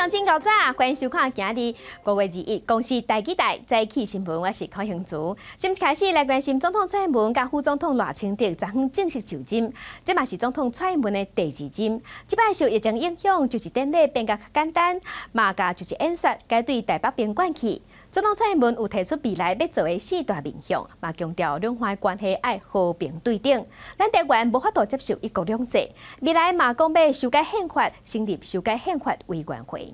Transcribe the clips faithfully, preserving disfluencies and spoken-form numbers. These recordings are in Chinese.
上真较早，欢迎收看今日五月二一公司台记台早起新闻，我是康雄竹。今日开始来关心总统蔡英文甲副总统赖清德昨昏正式就任，这嘛是总统蔡英文的第二任。即摆受疫情影响，就是典礼变甲较简单，嘛甲就是演说该对台北宾馆去。总统蔡英文有提出未来要做的四大面向，嘛强调两岸关系爱和平对等，咱台湾无法度接受一国两制。未来嘛讲要修改宪法，成立修改宪法委员会。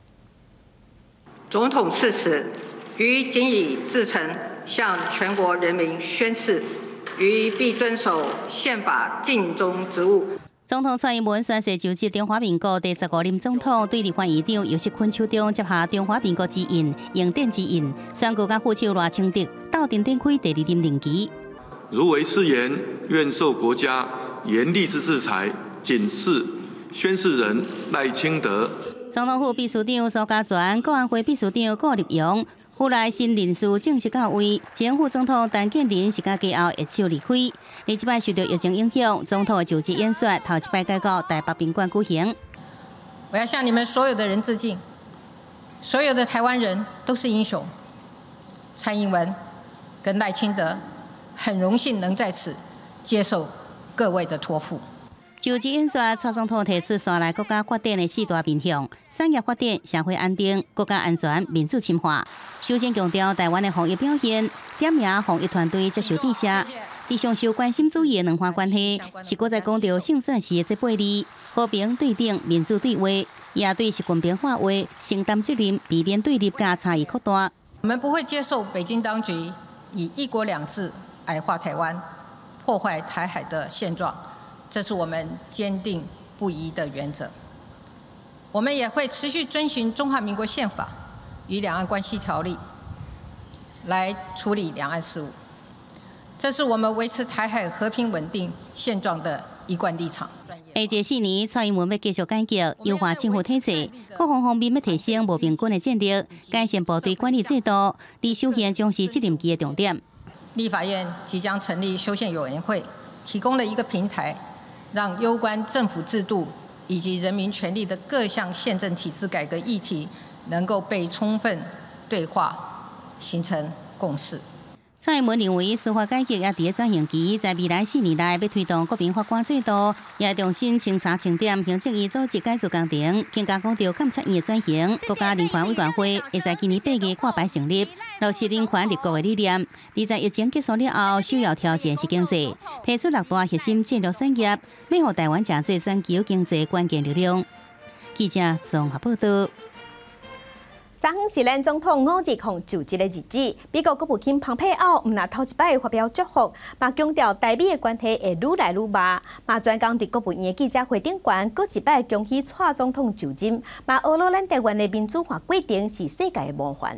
总统赐词，于谨以至诚向全国人民宣誓，于必遵守宪法尽忠职务。 总统蔡英文宣誓就职中华民国第十五任总统，对立法院长尤锡坤手中接下中华民国之印、英典之印，宣告甲副手赖清德斗阵展开第二任任期。 如违誓言，愿受国家严厉之制裁。谨示宣誓人赖清德。 总统府秘书长苏嘉全、国安会秘书长顾立荣。府内新人事正式到位，前副总统陈建仁是甲家后一手离开。而即摆受到疫情影响，总统的就职演说头一摆改到台北宾馆举行。 我要向你们所有的人致敬，所有的台湾人都是英雄。蔡英文跟赖清德很荣幸能在此接受各位的托付。 就职演说，蔡总统提出三来国家发展的四大面向：产业发展、社会安定、国家安全、民主深化。首先强调台湾的防疫表现，点名防疫团队接受致谢。伫上受关心注意的两岸关系，是国在讲到胜算时的这八字：和平对等、民主对话，也对是军兵化话，承担责任，避免对立加差异扩大。 我们不会接受北京当局以一国两制矮化台湾，破坏台海的现状。这是我们坚定不移的原则。我们也会持续遵循中华民国宪法与两岸关系条例来处理两岸事务。这是我们维持台海和平稳定现状的一贯立场。 下届四年，蔡英文要继续改革、优化政府体制，各方方面要提升无平均的战力，改善部队管理制度，以修宪将是这任期的重点。 立法院即将成立修宪委员会，提供了一个平台。让攸关政府制度以及人民权利的各项宪政体制改革议题能够被充分对话，形成共识。 蔡英文认为，司法改革也伫转型期，在未来四年内要推动国民法官制度，也重新清查清点行政院组织改造工程，更加讲到监察院的转型。国家人权委员会会在今年八月挂牌成立，落实人权立国的理念。而在疫情结束了后，首要挑战是经济，提出六大核心战略产业，要让台湾成为全球经济关键力量。记者综合报道。 昨昏是咱总统五日空就职的日子，美国国务卿蓬佩奥毋若头一摆发表祝福，嘛强调台美的关系会愈来愈密，嘛专讲伫国务院的记者会顶悬，搁一摆恭喜蔡总统就任，嘛俄罗咱台湾的民主化过程是世界的模范。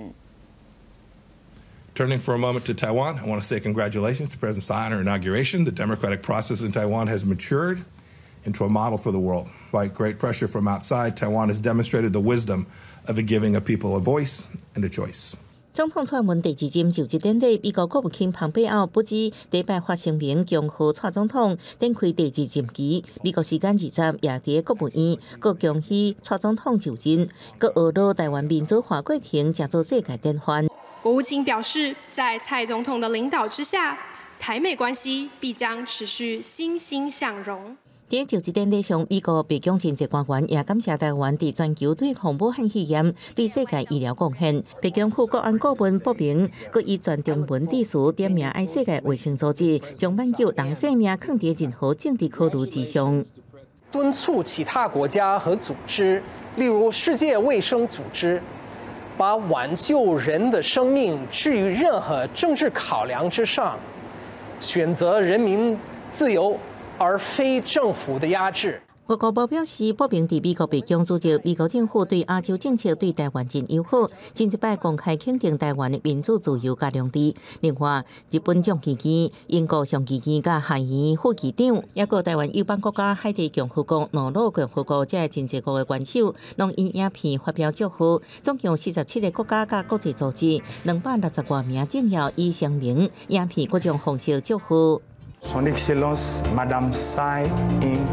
Turning for a moment to Taiwan, I want to say congratulations to President Tsai on her inauguration. The democratic process in Taiwan has matured into a model for the world. Despite great pressure from outside, Taiwan has demonstrated the wisdom of giving a people a voice and a choice. 总统蔡英文第二任就职典礼，美国国务卿蓬佩奥不止礼拜发声明恭贺蔡总统展开第二任期。美国时间二十也伫国务院，佮恭喜蔡总统就任，佮俄罗台湾民主化过程成做世界典范。 国务卿表示，在蔡总统的领导之下，台美关系必将持续欣欣向荣。 在就职典礼上，美国白宫政治官员也感谢台湾伫全球对抗武汉肺炎、对世界医疗贡献。白宫副国安顾问不明，佮以全中文致辞点名爱世界卫生组织将挽救人性命放伫任何政治考虑之上， 敦促其他国家和组织，例如世界卫生组织，把挽救人的生命置于任何政治考量之上，选择人民自由而非政府的压制。 外交部表示，不明伫美国白宫主席，美国政府对亚洲政策对台湾真友好，近一摆公开肯定台湾的民主自由加良知。另外，日本将期间、英国上期间甲下院副议长，也个台湾友邦国家海地共和国、诺鲁共和国这真济国的元首，拢以影片发表祝福。总共四十七个国家甲国际组织，两百六十多名政要以声明影片各种方式祝福。 Son Excellence Madame Tsai Ing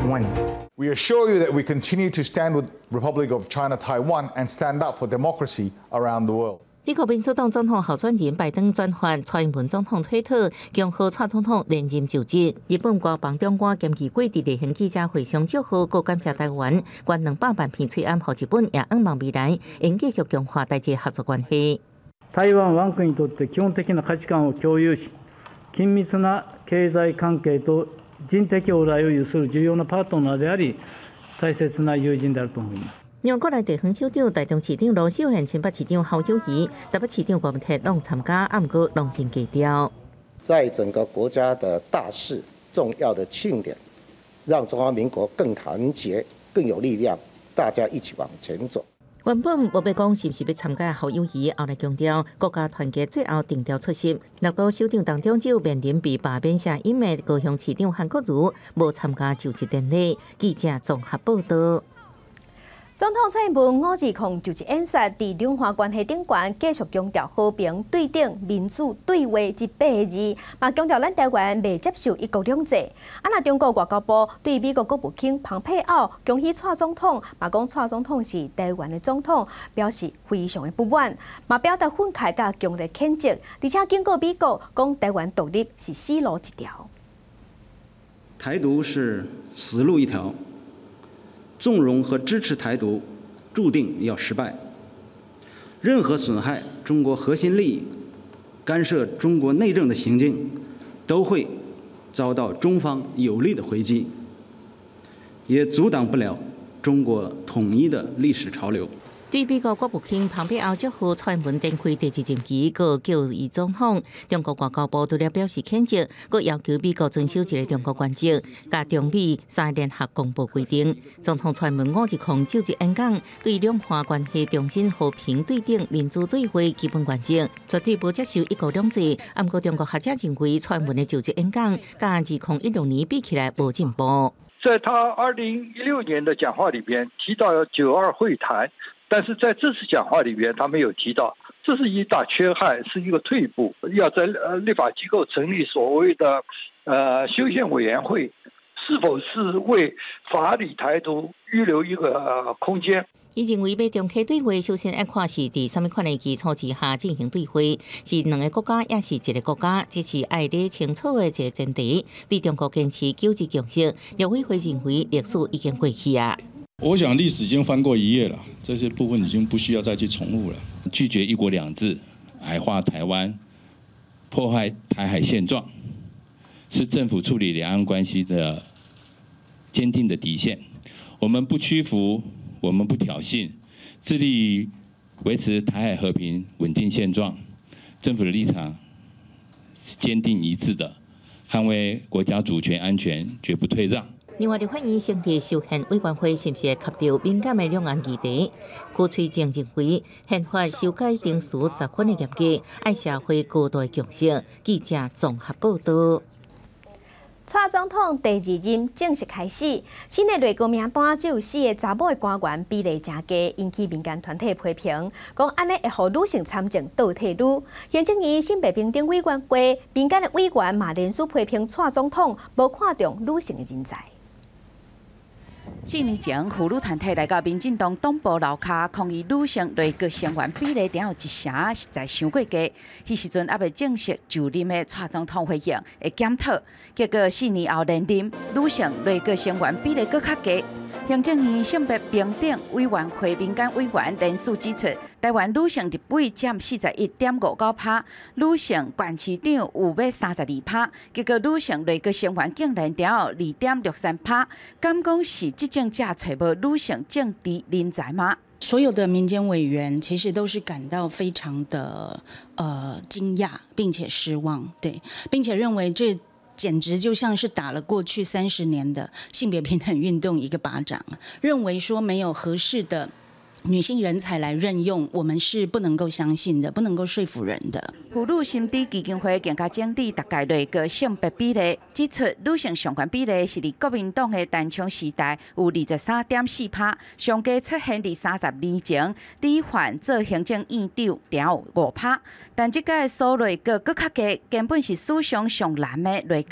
when. We assure you that we continue to stand with Republic of China Taiwan and stand up for democracy around the world. 美国民主党总统候选人拜登转发蔡英文总统推特，恭贺蔡总统连任就职。日本国防长官兼其贵伫例行记者会上祝贺，佮感谢台湾，捐两百万片催案，予日本也仰望未来，应继续强化台日合作关系。 台湾は我国にとって基本的な価値観を共有し、緊密な経済関係と人的往来を有する重要なパートナーであり、大切な友人であると思います。 中国内地方首长、台中市长罗秀贤、新北市长侯友宜、台北市长郭文铁拢参加，暗过拢真低调。 在整个国家的大事、重要的庆典，让中华民国更团结、更有力量，大家一起往前走。 原本无要讲是不是要参加侯友宜，后来强调国家团结最后定调出席。六都首长当中，只有面临被罢免下因的高雄市长韩国瑜无参加就职典礼。记者综合报道。 总统蔡英文五二零就职演说，伫两岸关系顶悬继续强调和平、对等、民主、对话这八个字，嘛强调咱台湾未接受一国两制。啊，那中国外交部对美国国务卿蓬佩奥恭喜蔡总统，嘛讲蔡总统是台湾的总统，表示非常的不满，嘛表达愤慨甲强烈谴责，而且警告美国讲台湾独立是死路一条。 台独是死路一条。 纵容和支持台独，注定要失败。任何损害中国核心利益、干涉中国内政的行径，都会遭到中方有力的回击，也阻挡不了中国统一的历史潮流。 对美国国务卿蓬佩奥祝贺蔡英文展开第二任期，佮叫伊总统，中国外交部除了表示谴责，佮要求美国遵守一个中国原则，甲中美三联合公报规定。总统蔡英文五二零就职演讲，对两岸关系重申和平对等、民主对话基本原则，绝对不接受一国两制。不过，中国学者认为蔡英文的就职演讲，甲二零一六年比起来无进步。 在他二零一六年的讲话里边提到九二会谈。 但是在这次讲话里边，他没有提到，这是一大缺憾，是一个退步。要在呃立法机构成立所谓的呃修宪委员会，是否是为法理台独预留一个、呃、空间？ 伊认为要重启对话，首先要看是伫什么款的基础之下进行对话，是两个国家，也是一个国家，这是爱理清楚的一个前提。对中国坚持九二共识，刘伟辉认为历史已经过去啊。 我想历史已经翻过一页了，这些部分已经不需要再去重复了。拒绝一国两制，矮化台湾，破坏台海现状，是政府处理两岸关系的坚定的底线。我们不屈服，我们不挑衅，致力于维持台海和平稳定现状。政府的立场是坚定一致的，捍卫国家主权安全，绝不退让。 另外，立法院成立修宪委员会，是不是会及到敏感的两岸议题？邱翠静认为，宪法修改定时十分的严格，爱社会高度的共识。记者综合报道。 蔡总统第二任正式开始，新的内阁名单只有四个查某的官员，比例真低，引起民间团体批评，讲安尼会予女性参政倒退女。行政院性别平等委员会民间的委员嘛连续批评蔡总统无看重女性的人才。 四年前，妇女团体来到民进党党部楼下抗议女性内阁成员比例只有一成，实在伤过低。迄时阵还未正式就任的蔡总统回应会检讨，结果四年后连任，女性内阁成员比例搁较低。行政院性别平等委员会民间委员连续指出，台湾女性立委占四十一点五九趴，女性县市长有要三十二趴，结果女性内阁成员竟然只有二点六三趴，敢讲是执政者找无女性政治人才吗？ 所有的民间委员其实都是感到非常的呃惊讶，并且失望，对，并且认为这简直就像是打了过去三十年的性别平等运动一个巴掌，认为说没有合适的女性人才来任用，我们是不能够相信的，不能够说服人的。 妇女心知基金会更加整理大概内阁性别比例，指出女性上权比例是伫国民党的陈枪时代有二十三点四趴，上加出现伫三十年前李焕做行政院长只有五趴，但这届苏内阁搁较低，根本是史上上难的内阁。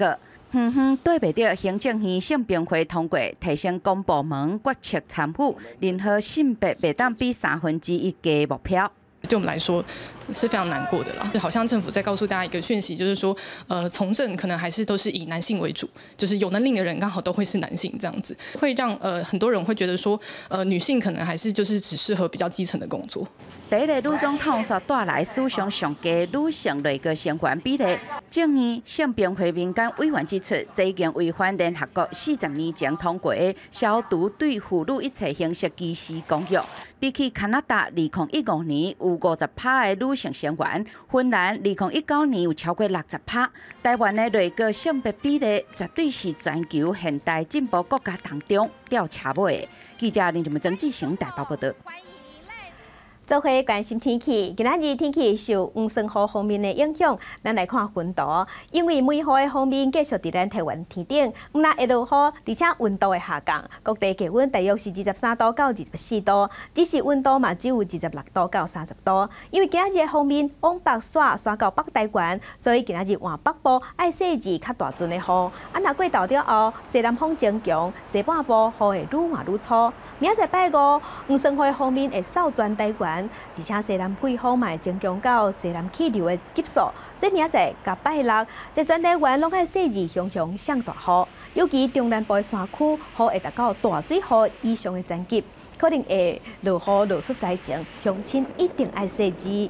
哼哼，对不着行政院性平会通过提升公部门决策参与，任何性别袂当比三分之一嘅目标。 对我们来说是非常难过的啦，就好像政府在告诉大家一个讯息，就是说，呃，从政可能还是都是以男性为主，就是有能力的人刚好都会是男性这样子，会让呃很多人会觉得说，呃，女性可能还是就是只适合比较基层的工作。 第一个女总统所带来史上上低女性内阁成员比例，正义性平会民间委员指出，这已经违反联合国四十年前通过的消除对妇女一切形式歧视公约。比起加拿大二零一五年有五十趴的女性成员，芬兰二零一九年有超过六十趴，台湾的内阁性别比例绝对是全球现代进步国家当中吊车尾的。记者林俊文、曾志成台北报道。 做回关心天气，今仔日天气受黄酸雨方面的影响，咱来看温度。因为梅雨的方面继续伫咱台湾天顶，毋但会落雨，而且温度会下降，各地气温大约是二十三度到二十四度，只是温度嘛只有二十六度到三十度。因为今仔日方面往北刷刷到北台湾，所以今仔日往北部爱细致较大阵的雨。啊，若过昼了后，西南风增强，西半部雨会愈换愈粗。明仔载拜五，黄酸雨方面会扫转台湾。 而且西南季风嘛会增强到西南气流的级数，所以明仔载甲拜六，在全台湾拢爱细致雄雄上大雨，尤其中南部的山区，雨会达到大水雨以上的层级，可能会落雨落出灾情，乡亲一定爱细致。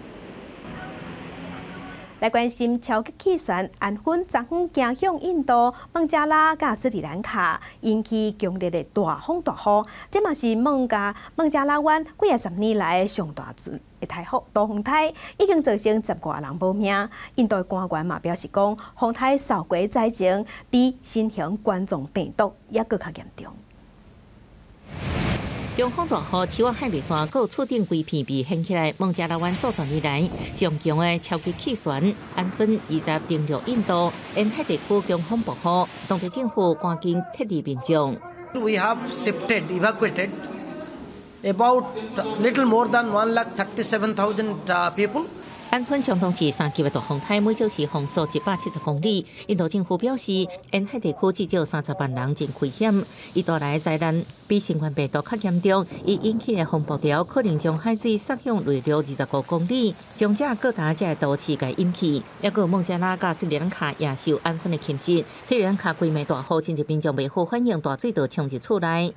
来关心超级气旋安芬昨昏行向印度、孟加拉、甲斯里兰卡，引起强烈的大风大雨。这嘛是孟加孟加拉湾几啊十年来上大阵的台风大风台，已经造成十外人无命。印度的官员嘛表示讲，风台扫过灾情比新型冠状病毒也搁较严重。 中风大雨，七wat海面山搁厝顶规片被掀起来。孟加拉湾数十年来上强的超级气旋安芬二十登陆印度沿海地区强风暴雨，当地政府赶紧撤离民众。 We have shifted, evacuated about little more than one lakh thirty-seven thousand people. 安芬相当是三级的大风台，每小时风速一百七十公里。印度政府表示，沿海地区至少三十万人真危险。伊带来的灾难比新冠病毒较严重，伊引起的风暴潮可能将海水杀向内陆二十五公里，将这各大这都市给引起。还有孟加拉甲斯里兰卡也受安芬的侵袭。斯里兰卡规暝大雨，真济民众未好反应，大水就冲入厝内。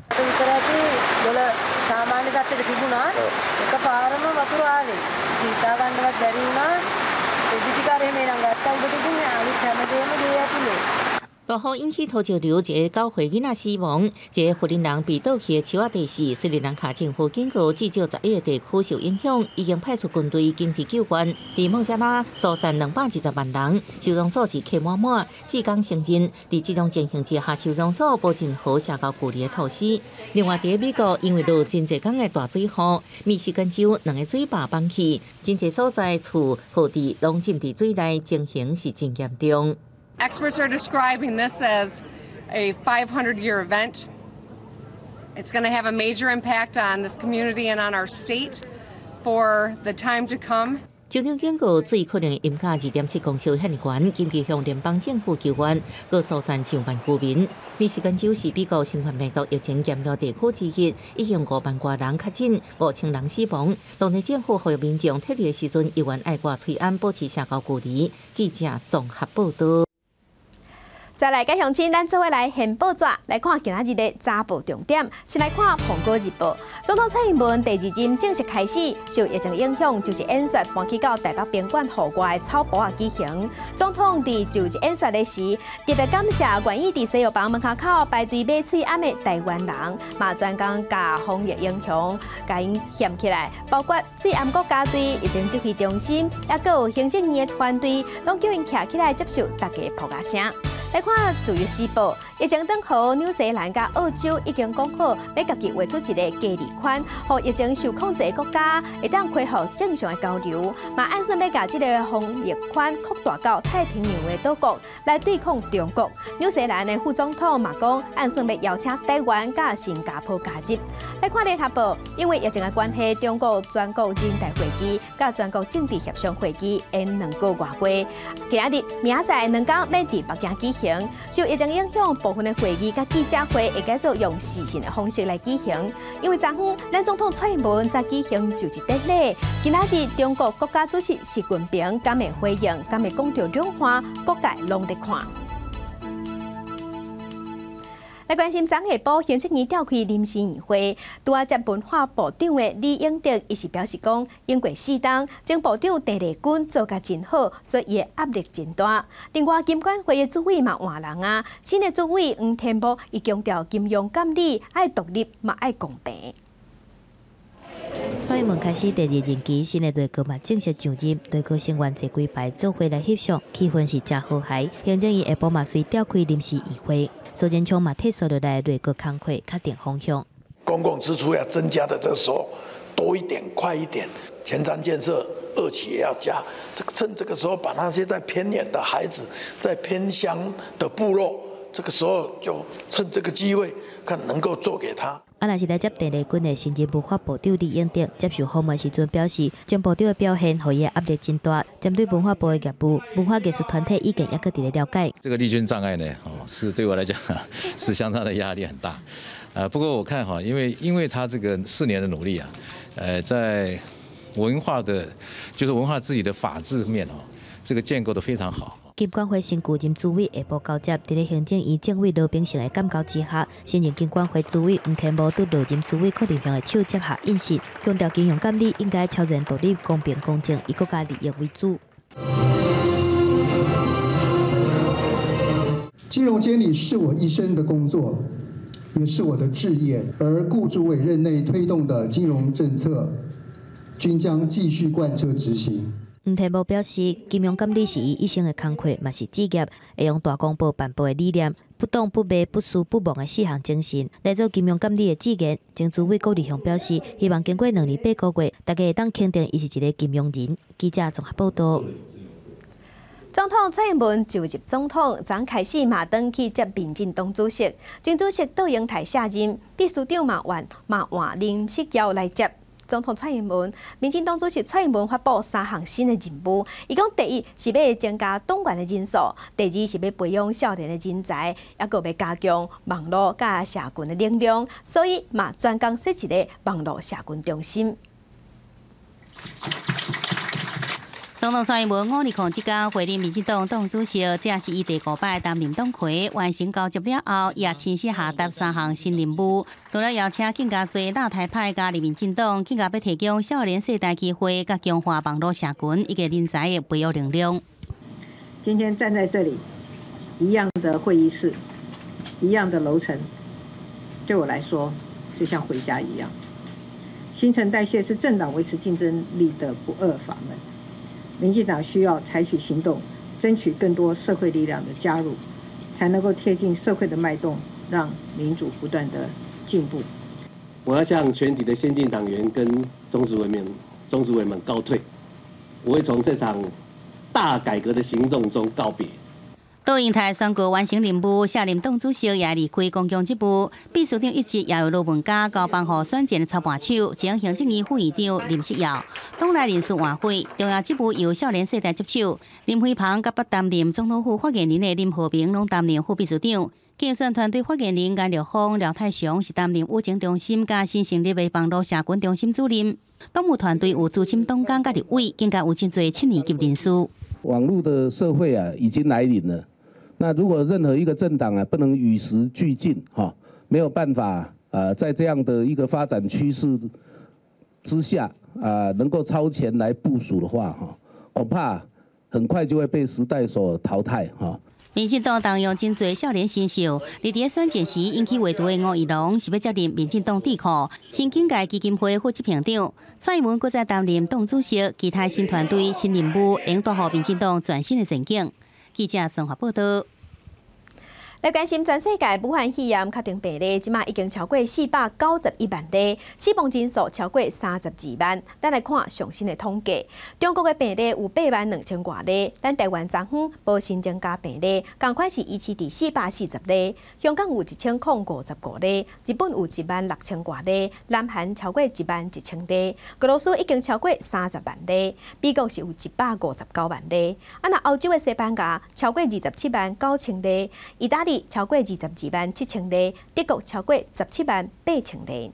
kita akan dapat dari mana? Jadi jika ada yang nggak tahu betul punya, kita macam dia pilih. 大雨引起土石流，一个九岁囡仔死亡，一个福林人被倒去的树仔地势。斯里兰卡政府警告，至少十一个地区受影响，已经派出军队紧急救援。在孟加拉，疏散两百二十万人，收容所是客满满，志工成人。在这种情形之下，收容所无任何社交距离的措施。另外，在美国，因为落真济天的大水雨，密西根州两个水坝崩起，真济所在厝河地拢浸伫水内，情形是真严重。 Experts are describing this as a five hundred year event. It's going to have a major impact on this community and on our state for the time to come. 州长警告，水可能淹到二点七公尺遐尼悬，紧急向联邦政府求援，佮疏散上万居民。密西根州是美国新冠病毒疫情严重地区之一，已经五万多人确诊，五千人死亡。当地政府呼吁民众撤离的时阵，依然爱挂喙安，保持社交距离。记者综合报道。 再来，甲乡亲，咱做伙来现报纸来看今仔日的早报重点。先来看《苹果日报》，总统蔡英文第二任正式开始，受疫情影响，就是演说搬去到台北宾馆户外的草坡举行。总统伫就职演说的时，特别感谢愿意伫西药房门口口排队买喙安的台湾人，嘛专讲甲防疫影响，甲因嫌起来，包括喙安国家队、疫情指挥中心，也佮有行政院的团队，拢叫因徛起来接受大家扑牙声。 来看《自由时报》，疫情等候，纽西兰甲澳洲已经讲好，要家己画出一个隔离款，互疫情受控制的国家会当恢复正常的交流。嘛，按算要甲这个防疫款扩大到太平洋的岛国来对抗中国。纽西兰的副总统嘛讲，按算要邀请台湾甲新加坡加入。来看《联合报》，因为疫情的关系，中国全国人大会议甲全国政治协商会议延两个月过。今仔日明仔载两天要伫北京举行。 行，受疫情影响，部分的会议甲记者会会改做用视讯的方式来举行。因为昨昏咱总统蔡英文在举行就职典礼，今仔日中国国家主席习近平敢会回应，敢会讲到两岸各界拢在看。来关心昨下晡形式院召开临时议会，拄啊接文化部长的李永德，伊是表示讲，经过四冬，前部长陈丽君做甲真好，所以伊的压力真大。另外，金管会的主委嘛换人啊，新的主委黄天波伊强调金融监理爱独立嘛爱公平。 蔡英文开始第二任期，新的内阁嘛正式上任，内阁成员坐几排做伙来翕相，气氛是真和谐。行政院下晡嘛随召开临时议会。苏贞昌嘛退缩落来，内阁工作确定方向。 公共支出要增加的这个时候多一点、快一点，前瞻建设二期也要加。这个趁这个时候把那些在偏远的孩子、在偏乡的部落，这个时候就趁这个机会，看能够做给他。 啊，若是来接陈丽君的新任文化部长李永德接受访问时阵表示，前部长的表现，予伊的压力真大。针对文化部的业务，文化艺术团体已经也个伫咧了解。 这个立军障碍呢，哦，是对我来讲是相当的压力很大。呃，不过我看哈，因为因为他这个四年的努力啊，呃，在文化的，就是文化自己的法治面哦，这个建构的非常好。 金管会新旧任主委下晡交接，伫咧行政院政委罗秉成的感召之下，新任金管会主委黄天波对老任主委柯立雄的手接下应讯，强调金融监理应该超然独立、公平公正，以国家利益为主。 金融监理是我一生的工作，也是我的志业，而顾主委任内推动的金融政策，均将继续贯彻执行。 黄天波表示，金融监理是伊一生的工作，嘛是职业，会用大公报颁布的理念，不党不卖不私不忘的四项精神，来做金融监理的志愿。前主委郭立雄表示，希望经过两年八个月，大家会当肯定伊是一个金融人。记者综合报道。 总统蔡英文就任总统，昨开始嘛登去接民进党主席，前主席倒英台下任，秘书长嘛换嘛换林世尧来接。总统蔡英文，民进党主席蔡英文发布三项新的任务。伊讲，第一是要增加党员的人数，第二是要培养少年的人才，也个要加强网络甲社群的能量，所以嘛专工设一个网络社群中心。 总统蔡英文五日控即天会任民进党党主席，这是伊第五摆担任党魁，完成交接了后，也亲自下达三项新任务。除了邀请更加多大台派加入民进党，更加要提供少年世代机会，甲强化网络社群以及人才的培育能力。 今天站在这里，一样的会议室，一样的楼层，对我来说就像回家一样。新陈代谢是政党维持竞争力的不二法门。民进党需要采取行动，争取更多社会力量的加入，才能够贴近社会的脉动，让民主不断的进步。 我要向全体的先进党员跟中执委们、中执委们告退，我会从这场大改革的行动中告别。 倒英台宣告完成任务，下任党主席也离开公共职务。秘书长一职也由罗文嘉交办予选前的操盘手，前行政院副院长林世尧。党内人事换会，重要职务由少年世代接手。林辉鹏甲不担任总统府发言人的林和平拢担任副秘书长。竞选团队发言人颜廖峰、廖泰雄是担任务情中心加新成立的网络社群中心主任。党务团队有资深党工甲立委，更加有真侪七年级人士。 网络的社会啊，已经来临了。那如果任何一个政党啊不能与时俱进，哈，没有办法啊，在这样的一个发展趋势之下啊，能够超前来部署的话，哈，恐怕很快就会被时代所淘汰，哈。 民进党动用真侪少年新秀，伫伫选前时引起围堵的吴怡农是要接任民进党智库新境界基金会副执行长。蔡英文搁再担任党主席，其他新团队新任务，应带予民进党全新的前景。记者综合报道。 来关心全世界武汉肺炎确定病例，即马已经超过四百九十一万例，死亡人数超过三十二万。咱来看上新的统计，中国的病例有八万两千多例，咱台湾昨昏无新增加病例，同款是维持伫四百四十例。香港有一千零五十五例，日本有一万六千多例，南韩超过一万一千例，俄罗斯已经超过三十万例，美国是有一百五十九万例。啊，那欧洲的西班牙超过二十七万九千例，意大利超过二十二万七千例，德国超过十七万八千例。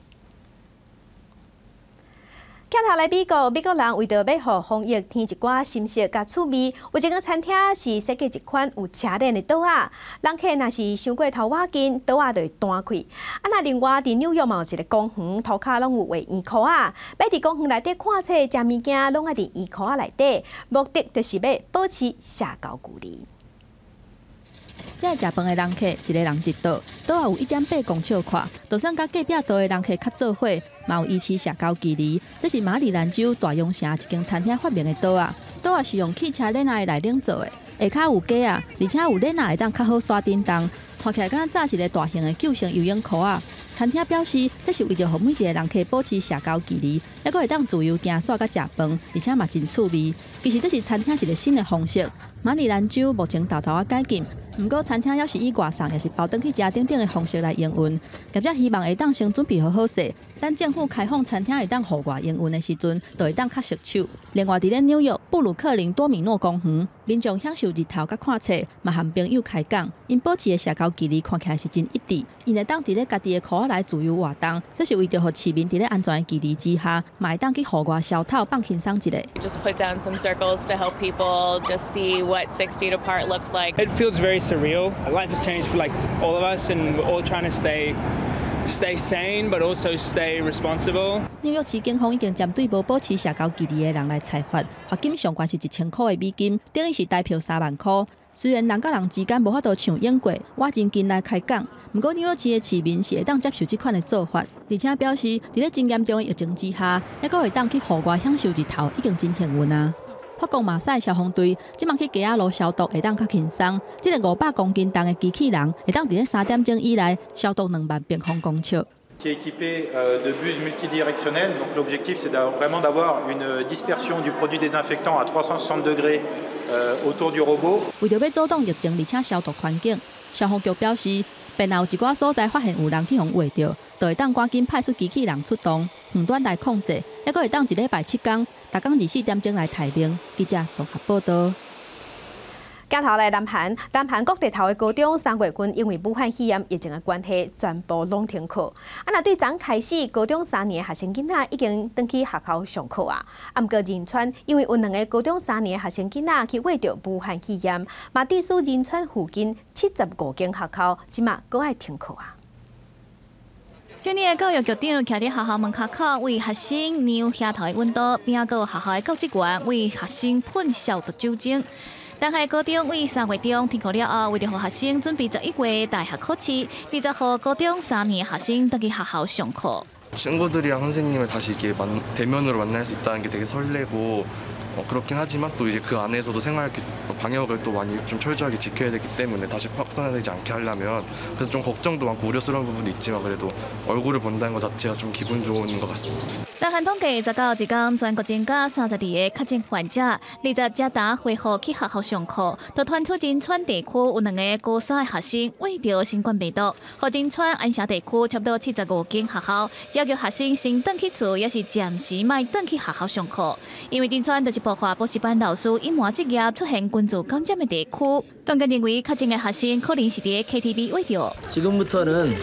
镜头来美国，美国人为着要互防疫添一寡新色甲趣味，有一间餐厅是设计一款有车轮的桌仔，人客若是上过头瓦近，桌仔就会弹开。啊，那另外伫纽约嘛有一个公园，涂骹拢有画圆箍仔，要伫公园内底看册、食物件，拢爱伫圆箍仔内底，目的就是要保持社交距离。 这食饭的人客，一个人一桌，桌也有一点八公尺宽，就算甲隔壁桌的人客较做伙，嘛有维持社交距离。这是马里兰州大勇城一间餐厅发明的桌啊，桌也是用汽车轮仔的内顶做的，下骹有架啊，而且有轮仔会当较好刷叮当，看起来敢若早一个大型的救生游泳裤啊。餐厅表示，这是为着互每一个人客保持社交距离，还佫会当自由行煞甲食饭，而且嘛真趣味。其实这是餐厅一个新的方式。马里兰州目前偷偷啊改进，不过餐厅要是以外送，也是包登去食等等的方式来营运。业者希望会当先准备好好势，等政府开放餐厅会当户外营运的时阵，就会当较熟手。另外，伫咧纽约布鲁克林多米诺公园，民众享受日头甲看册，嘛和朋友开讲，因保持的社交距离看起来是真一致。因会当伫咧家己的裤仔内自由活动，这是为着互市民伫咧安全的距离之下，嘛会当去户外消透放轻松一下。 Just put down some circles to help people just see what six feet apart looks like. It feels very surreal. Life has changed for like all of us, and we're all trying to stay. Stay sane, but also stay responsible. 纽约市警方已经针对无保持社交距离的人来裁罚，罚金上限是一千块的美金，等于是台票三万块。虽然人甲人之间无法度像英国我真近来开讲，不过纽约市的市民是会当接受这款的做法，而且表示伫咧真严重的疫情之下，还佫会当去户外享受日头，已经真幸运啊！法国马赛消防队即马去街仔路消毒会当较轻松，即个五百公斤重的机器人会当伫咧三点钟以内消毒两万平方公尺。 Qui est équipé de buses multidirectionnelles. Donc l'objectif c'est vraiment d'avoir une dispersion du produit désinfectant à trois cent soixante degrés autour du robot. 为着要阻挡疫情，而且消毒环境，消防局表示，便若有一寡所在发现有人去互画着，就会当赶紧派出机器人出动，远端来控制，还佫会当一礼拜七天，逐工二四点钟来提名。记者综合报道。 镜头来南韩，南韩各地头的高中三月份因为武汉肺炎疫情的关系，全部拢停课。啊，那对昨开始高中三年的学生囡仔已经回去学校上课啊。啊，毋过仁川因为有两个高中三年的学生囡仔去挖着武汉肺炎，嘛致使仁川附近七十五间学校即马搁爱停课啊。 今年的教育局长徛伫学校门口口，为学生量下头的温度，并啊，有学校的教职员为学生喷消毒酒精。南海高中为三月中停课了后，为了让学生准备十一月大学考试，二十号高中三年学生回去学校上课。 친구들이랑 선생님을 다시 이렇게 만, 대면으로 만날 수 있다는 게 되게 설레고 어, 그렇긴 하지만 또 이제 그 안에서도 생활 방역을 또 많이 좀 철저하게 지켜야 되기 때문에 다시 확산되지 않게 하려면 그래서 좀 걱정도 많고 우려스러운 부분도 있지만 그래도 얼굴을 본다는 것 자체가 좀 기분 좋은 것 같습니다. 南韩统计十九日间全国增加三十二个确诊患者，二十加达恢复去学校上课，就传出仁川地区有两个高三的学生患着新冠病毒，和仁川安城地区差不多七十五间学校。 要求学生先回去厝，也是暂时莫回去学校上课，因为仁川就是爆发补习班老师隐瞒职业出现群组感染的地区。当局认为确诊的学生可能是伫 케이티비挖着。 지금부터는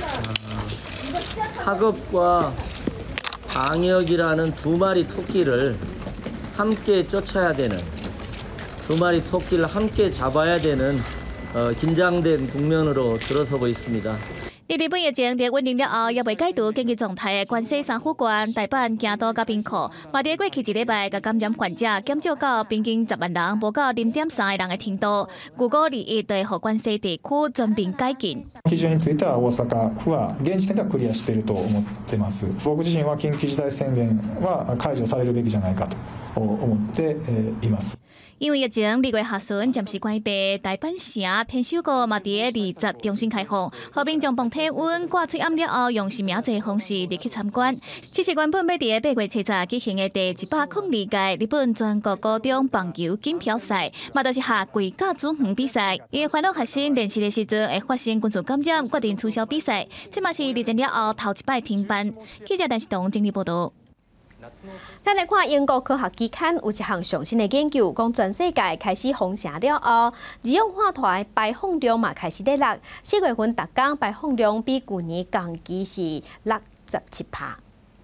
학업과 방역이라는 두 마리 토끼를 함께 쫓아야 되는 두 마리 토끼를 함께 잡아야 되는 어, 긴장된 국면으로 들어서고 있습니다. 伫日本疫情伫稳定了后，也未解除紧急状态的关西三府县、大阪、京都甲兵库，嘛伫过去一礼拜，甲感染患者减少到平均十万人，无到零点三个人的程度。如果利益对互关西地区全面改进。 基準については大阪府は現時点ではクリアしていると思ってます。僕自身は緊急事態宣言は解除されるべきじゃないかと思っています。 因为疫情，二月下旬暂时关闭，大阪城天守阁嘛伫个二十重新开放，和民众帮体温挂喙暗了后，用实名制方式入去参观。这是原本要伫个八月七十举行的第一百零二届日本全国高中棒球锦标赛，嘛就是下跪甲主园比赛。因为烦恼学生练习的时阵会发生群组感染，决定取消比赛。这嘛是疫情了后头一摆停办。记者陈世彤整理报道。咱来看英国科学期刊有一项上新的研究，讲全世界开始封城了后，二氧化碳排放量嘛开始在落。四月份逐工排放量比去年同期是六十七帕。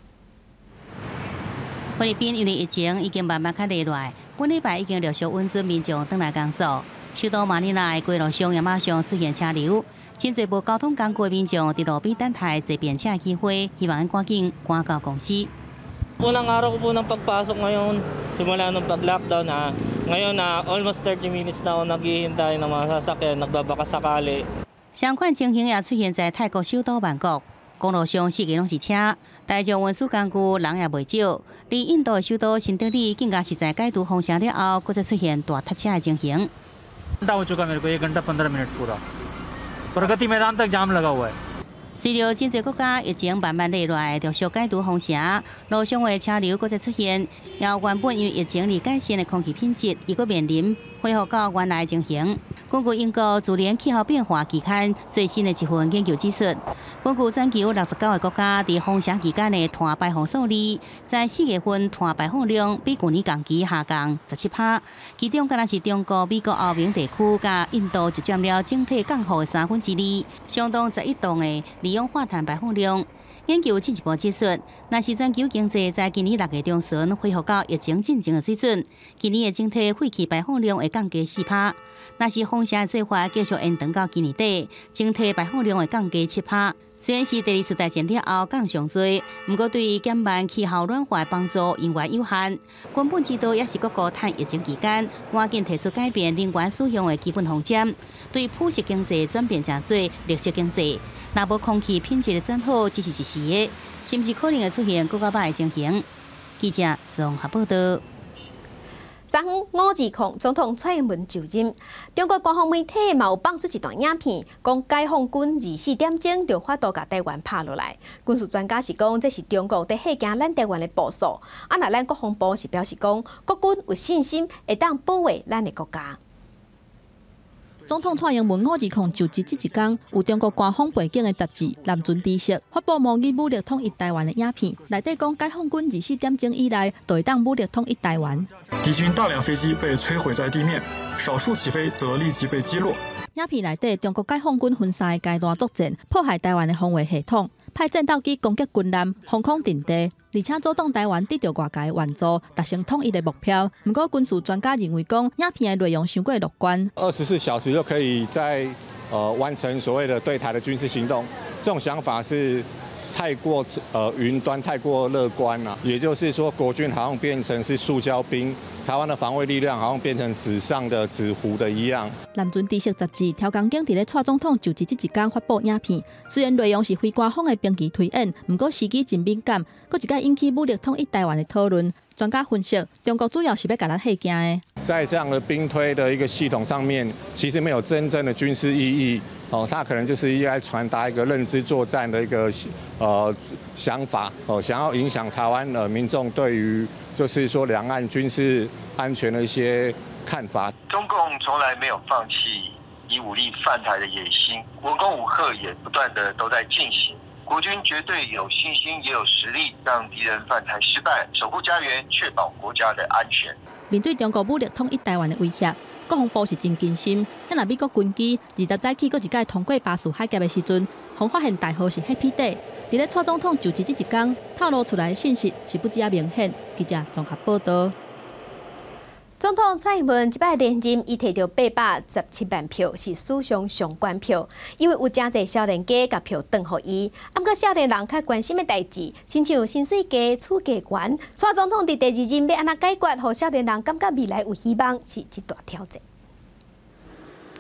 菲律宾因为疫情已经慢慢较落来，本礼拜已经陆续允许民众回来工作。首都马尼拉的街路上也马上出现车流，真侪无交通工具的民众伫路边等待坐便车机会，希望赶紧赶到公司。 Unang araw ko po ng pagpasok ngayon, simula nung pag-lockdown na. Ngayon na almost thirty minutes na ako naghihintay ng mga sasakyan, nagbabaka sakali. 相款情形也出现在泰国首都曼谷，公路上四个拢是车，大众运输工具人也袂少。而印度的首都新德里更加是在解除封城了后，搁再出现大塞车的情形。 घंटा हो चुका मेरे को एक घंटा पंद्रह मिनट पूरा प्रगति मैदान तक जाम लगा हुआ है 随着真侪国家疫情慢慢落来，陆续解除封城，路上的车流搁再出现，然后原本因为疫情而改善的空气品质，亦搁面临恢复到原来情形。根据英国自然气候变化期刊最新的一份研究指出，根据全球六十九个国家伫封城期间的碳排放数字，在四月份碳排放量比去年同期下降十七趴，其中敢若是中国、美国、欧盟地区甲印度就占了整体降雨的三分之二，相当十一栋的二氧化碳排放量。研究进一步指出，若是全球经济在今年六月中旬恢复到疫情进前的水准，今年的整体废气排放量会降低四趴。若是封城的做法继续延长到今年底，整体排放量会降低七趴。虽然是第二次大战了后降上侪，不过对于减慢气候暖化的帮助仍然有限。根本制度也是各国趁疫情期间赶紧提出改变能源使用的基本方针，对普适经济转变成做绿色经济。若无空气品质的转好，只是一时的，是不是可能会出现更较歹的情形？记者综合报道。昨昏五二控总统蔡英文就任，中国官方媒体嘛有放出一段影片，讲解放军二四点钟就发动甲台湾拍落来。军事专家是讲，这是中国在吓惊咱台湾的部署。啊，那咱国防部是表示讲，国军有信心会当保卫咱的国家。 总统蔡英文五二控就职这一天，有中国官方背景的杂志《南巡知识》发布模拟武力统一台湾的影片，内底讲解放军二四点钟以来都会当武力统一台湾。 敌军大量飞机被摧毁在地面，少数起飞则立即被击落。 影片内底，中国解放军分三个阶段作战，破坏台湾的防卫系统，派战斗机攻击军舰、防空阵地。 而且阻挡台湾得到外界援助，达成统一的目标。不过，军事专家认为讲，影片的内容太过乐观。 二十四小时就可以在呃完成所谓的对台的军事行动，这种想法是太过呃云端、太过乐观了。也就是说，国军好像变成是塑胶兵，台湾的防卫力量好像变成纸上的纸糊的一样。 南巡知识杂志调工警伫咧蔡总统就职这一天发布影片，虽然内容是非官方的兵棋推演，不过时机真敏感，搁一个引起武力统一台湾的讨论。专家分析，中国主要是要甲咱吓惊的。 在这样的兵推的一个系统上面，其实没有真正的军事意义。哦，它可能就是应该传达一个认知作战的一个呃想法。哦，想要影响台湾呃民众对于就是说两岸军事安全的一些看法。 中共从来没有放弃以武力犯台的野心，文攻武吓也不断的都在进行。 国军绝对有信心，也有实力，让敌人犯台失败，守护家园，确保国家的安全。 面对中国武力统一台湾的威胁，国防部是真惊心。咱若美国军机二十早起，搁一届通过巴士海峡的时阵，方发现大号是 Happy Day。伫咧蔡总统就职这一天，透露出来的信息是不只明显。记者综合报道。 总统蔡英文即摆连任，伊摕到八百十七万票，是史上上悬票。因为有真侪少年家甲票转互伊，啊，毋过少年人较关心的代志，亲像薪水低、厝价悬，蔡总统伫第二任要安怎解决，互少年人感觉未来有希望，是一大挑战。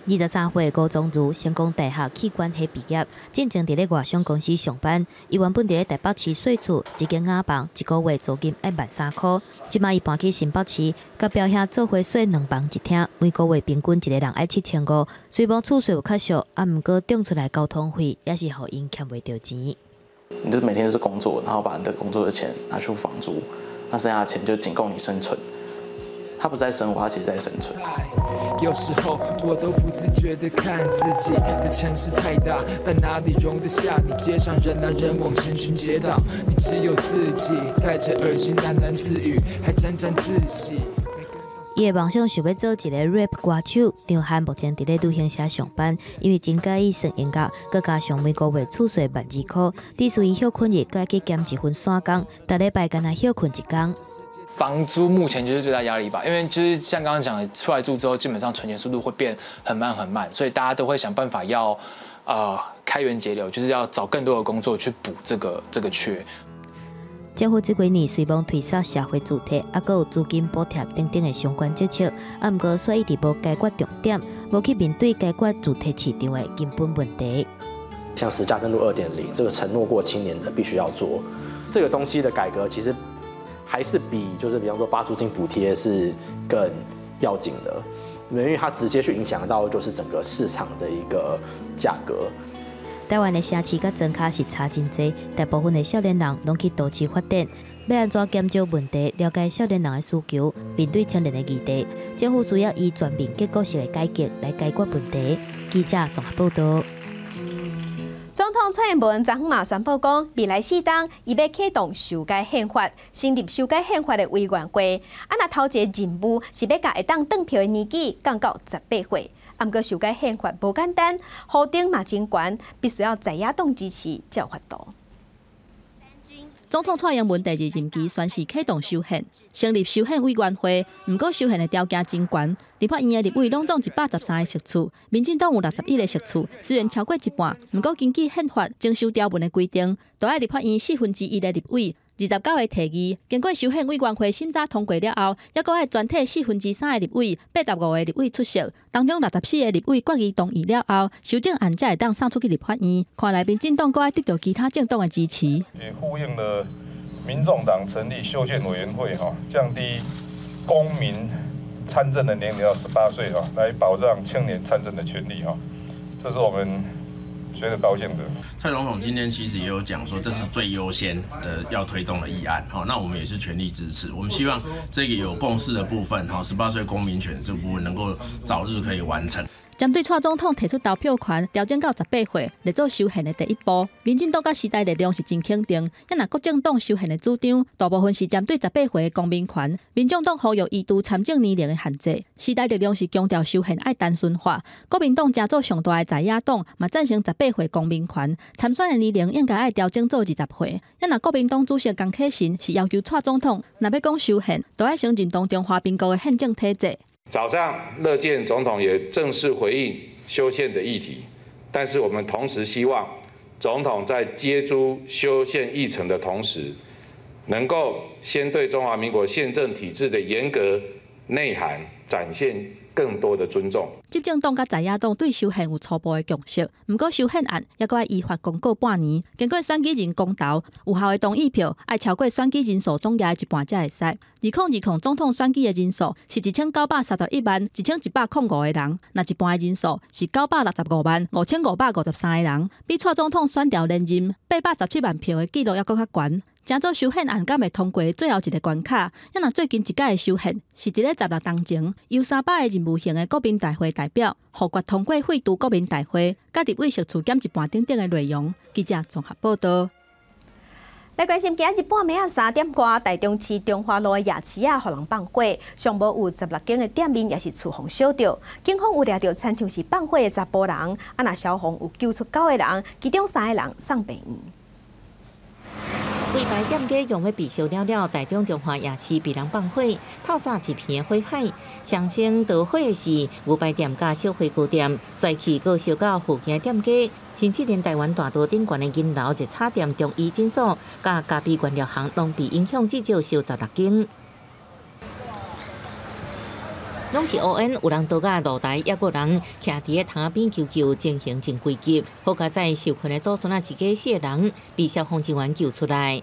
二十三岁高中如成功大学器官系毕业，进前伫咧外商公司上班。伊原本伫咧台北市睡厝，一间雅房，一个月租金一万三块。即摆伊搬去新北市，甲表兄做伙睡两房一厅，每个月平均一个人爱七千五。虽然厝税有较俗，啊，毋过涨出来交通费也是互因欠袂着钱。 你就每天就是工作，然后把你的工作的钱拿去付房租，那剩下的钱就仅供你生存。他不是在生活，他其实在生存。 有时候我都不自觉地看自己的城市太大，但哪里容得下你？街上人来人往，成群结党，你只有自己戴着耳机喃喃自语，还沾沾自喜。 伊的梦想想要做一个 rap 歌手，张翰目前伫咧旅行社上班，因为真介意算音乐，佮加上每个月厝税万二块，致使伊休困日佮去兼一份散工，逐礼拜干那休困一工。 房租目前就是最大压力吧，因为就是像刚刚讲的，出来住之后，基本上存钱速度会变很慢很慢，所以大家都会想办法要呃开源节流，就是要找更多的工作去补这个这个缺。 政府这几年虽望推设社会住宅，啊，佮有资金补贴等等的相关政策，啊，毋过却一直无解决重点，无去面对解决住宅市场的根本问题。 像实价登录二点零，这个承诺过青年的必须要做，这个东西的改革其实。还是比就是比方说发租金补贴是更要紧的，因为它直接去影响到就是整个市场的一个价格。 台湾的城市甲庄脚是差真多，大部分的少年人拢去都市发展。要安怎减少问题，了解少年人的需求，面对青年的议题，政府需要以全面结构式的改革来解决问题。记者综合报道。 总统蔡英文昨昏嘛宣布讲，未来四冬伊要启动修改宪法，成立修改宪法的委员会。啊，那头一个任务是要甲会当登票的年纪降到十八岁。啊，毋过修改宪法无简单，户顶嘛真悬，必须要在野党支持才有法度。 总统蔡英文第二任期宣誓启动修宪，成立修宪委员会。毋过修宪的条件真悬，立法院的立委拢总一百十三个席次，民进党有六十一个席次，虽然超过一半，毋过根据宪法征收条文的规定，都爱立法院四分之一的立委。二十九个提议，经过修宪委员会审查通过了后，还阁爱全体四分之三的立委、八十五个立委出席，当中六十四个立委决议同意了后，修正案才会当送出去立法院。看来民进党阁爱得到其他政党的支持。 也呼应了民众党成立修宪委员会，哈，降低公民参政的年龄到十八岁，哈，来保障青年参政的权利，哈，这是我们觉得高兴的。 蔡总统今天其实也有讲说，这是最优先的要推动的议案，好，那我们也是全力支持。我们希望这个有共识的部分，哈，十八岁公民权这部分能够早日可以完成。 针对蔡总统提出投票权调整到十八岁，来做修宪的第一步，民进党甲时代力量是真肯定。但若各政党修宪的主张，大部分是针对十八岁的公民权。民众党呼吁移除参政年龄的限制，时代力量是强调修宪爱单纯化。国民党加做上大的在野党，嘛赞成十八岁公民权参选的年龄应该爱调整做二十岁。但若国民党主席江启臣是要求蔡总统，若要讲修宪，都要承认当中华民国的宪政体制。 早上，乐见总统也正式回应修宪的议题，但是我们同时希望总统在接诸修宪议程的同时，能够先对中华民国宪政体制的严格内涵展现更多的尊重。 执政党甲在野党对修宪有初步的共识，不过修宪案还阁要依法公告半年，经过选举人公投，有效的同意票爱超过选举人数总额的一半才会使。二零二零总统选举的人数是一千九百三十一万一千一百零五个人，那一半的人数是九百六十五万五千五百五十三个人，比蔡总统选调连任八百十七万票的纪录还阁较悬。正做修宪案敢会通过最后一个关卡，因若最近一届的修宪是伫咧十六当前，由三百个任务型的国民大会代表，互决通过废除国民大会，甲立委席次减一半等等的内容。记者综合报道。 来关心今日半暝啊三点外，台中市中华路的夜市啊，互人放火，上无有十六间的店面也是厝phòng烧着。警方有抓到参像是放火的查甫人，啊那消防有救出九个人，其中三个人送病院。 柜牌店家用要被烧了了，台中中华夜市被人放火，透早一片火海。上先导火的是牛排店甲小火锅店，帅气阁烧到附近店家，甚至连台湾大道顶悬的银楼、热炒店、中医诊所、甲咖啡原料行，拢被影响至少烧十六间。 拢是乌烟，有人倒甲露台，也有人徛伫个塘边求救，情形真危急。好佳在受困的祖孙啊，一家四个人被消防人员救出来。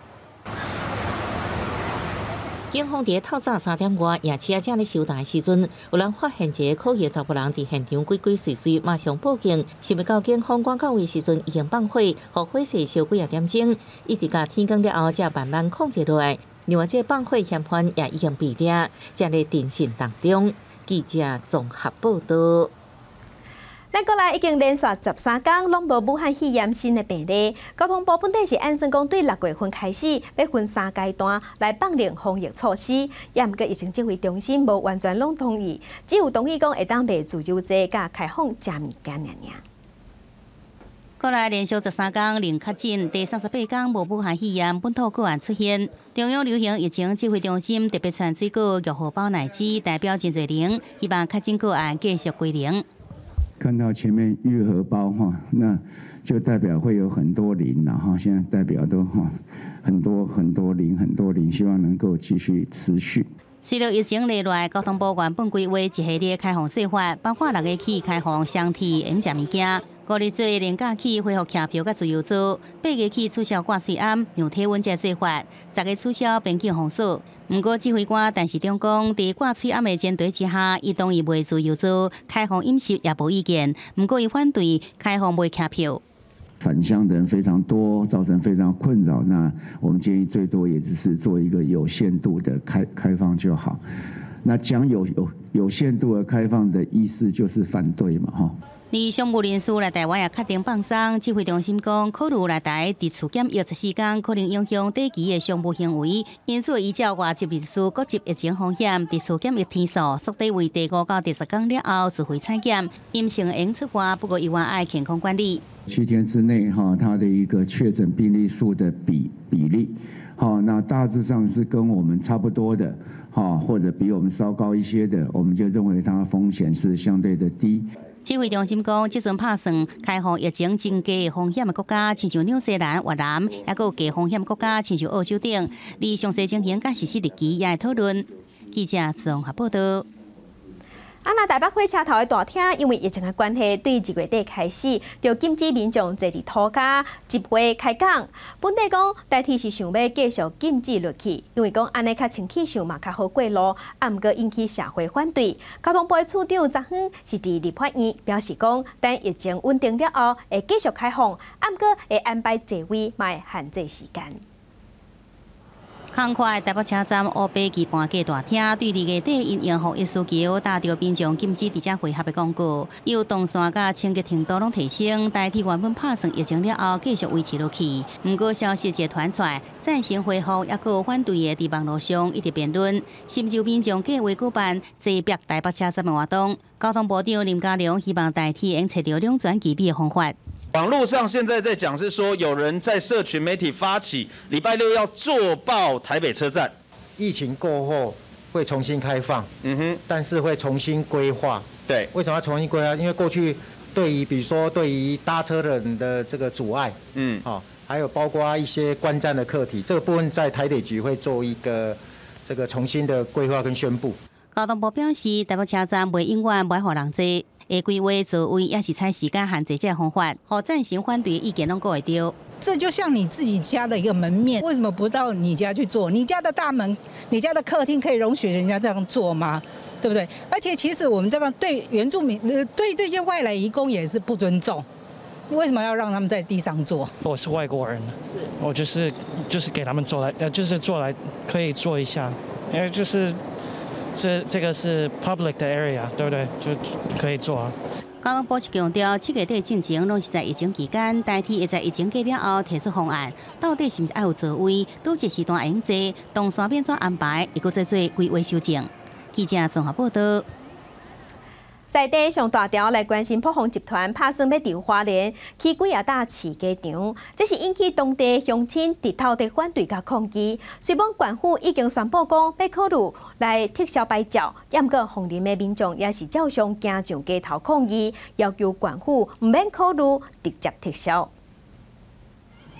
警方伫透早三点外，夜车正咧收台时阵，有人发现一个可疑查甫人伫现场鬼鬼祟祟，马上报警。想要到警方赶到位时阵，已经放火，互火势烧几啊点钟，一直到天光了后，才慢慢控制落来。另外，这放火嫌犯也已经被抓，正咧侦讯当中。记者综合报道。 咱国内已经连续十三天拢无武汉肺炎新的病例。交通部本地是按算讲，对六月份开始要分三阶段来放令防疫措施，也毋过疫情指挥中心无完全拢同意，只有同意讲会当卖自由座甲开放食物件尔尔。 国内连续十三天零确诊，第三十八天无武汉肺炎本土个案出现。中央流行疫情指挥中心特别传水果玉荷包奶汁代表真侪零，希望确诊个案继续归零。 看到前面玉荷包哈，那就代表会有很多零了哈。现在代表都哈很多很多零很多零，希望能够继续持续。 随着疫情历来，交通部原本规划一系列开放做法，包括六月起开放双体饮食物件，五日做连假起恢复骑票甲自由坐，八月起取消挂水暗、量体温这做法，十月取消边境封锁。不过指挥官但是中讲，伫挂水暗的前提之下，伊同意袂自由坐，开放饮食也无意见。不过伊反对开放卖骑票。 返乡的人非常多，造成非常困扰。那我们建议最多也只是做一个有限度的开开放就好。那讲有有有限度的开放的意思就是反对嘛，哈。 而商务人士来台湾也确定放松，指挥中心讲，考虑来台伫厝检疫十四天，可能影响短期的商务行为，因此依照外籍人士各级疫情风险，伫厝检疫天数缩短为第五到第十天了后自费采检，阴性应出关，不过依然爱健康管理。 七天之内哈，它的一个确诊病例数的比比例，好，那大致上是跟我们差不多的，哈，或者比我们稍高一些的，我们就认为它风险是相对的低。 指挥中心讲，即阵拍算开放疫情增加风险的国家，亲像纽西兰、越南，还有低风险的国家，亲像澳洲等，而详细情形甲实施日期也会讨论。记者综合报道。 啊，那台北火车头的大厅，因为疫情的关系，对二月底开始就禁止民众坐伫涂骹集会开讲。本地讲代替是想要继续禁止落去，因为讲安尼较清气象嘛，较好过路，啊，毋过引起社会反对。交通部的处长昨昏是伫立法院表示讲，等疫情稳定了后，会继续开放，啊，毋过会安排座位，嘛会限制时间。 康快台北车站乌白旗搬过大厅，对二月底因应防疫需求，打着民众禁止伫遮会合的广告，有动线甲清洁程度拢提升，代替原本拍算疫情了后继续维持落去。不过消息一传出来，赞成恢复，也有反对的伫网络上一直辩论，甚至有民众计划举办挤逼台北车站的活动。交通部长林佳龙希望代替用找到两全其美的方法。 网络上现在在讲是说，有人在社群媒体发起礼拜六要坐爆台北车站。 疫情过后会重新开放，嗯哼，但是会重新规划。 对， 为什么要重新规划？因为过去对于比如说对于搭车的人的这个阻碍，嗯，好、哦，还有包括一些观战的课题，这个部分在台北局会做一个这个重新的规划跟宣布。 交通部表示，台北车站袂永远袂互人坐。会规划座位也是采时间限制这个方法，和赞成反对的意见拢顾会到。 这就像你自己家的一个门面，为什么不到你家去做？你家的大门、你家的客厅可以容许人家这样做吗？对不对？而且其实我们这个对原住民、呃，对这些外来移工也是不尊重。为什么要让他们在地上坐？ 我是外国人， 是我就是就是给他们坐来，呃，就是坐来可以坐一下，因为就是。这这个是 public 的 area， 对不对？就可以做啊。 交通部是强调，七月底进程拢是在疫情期间，代替会在疫情过了后提出方案，到底是毋是爱有座位，倒一时段会用坐，动线变怎安排，一个再做规划修正。记者综合报道。 在地上大条来关心破风集团拍算要伫花莲起几啊搭饲鸡场，这是引起当地乡亲伫头地反对甲抗议。虽讲县府已经宣布讲要考虑来撤销牌照，也毋过红林的民众也是照常行上街头抗议，要求县府毋免考虑直接撤销。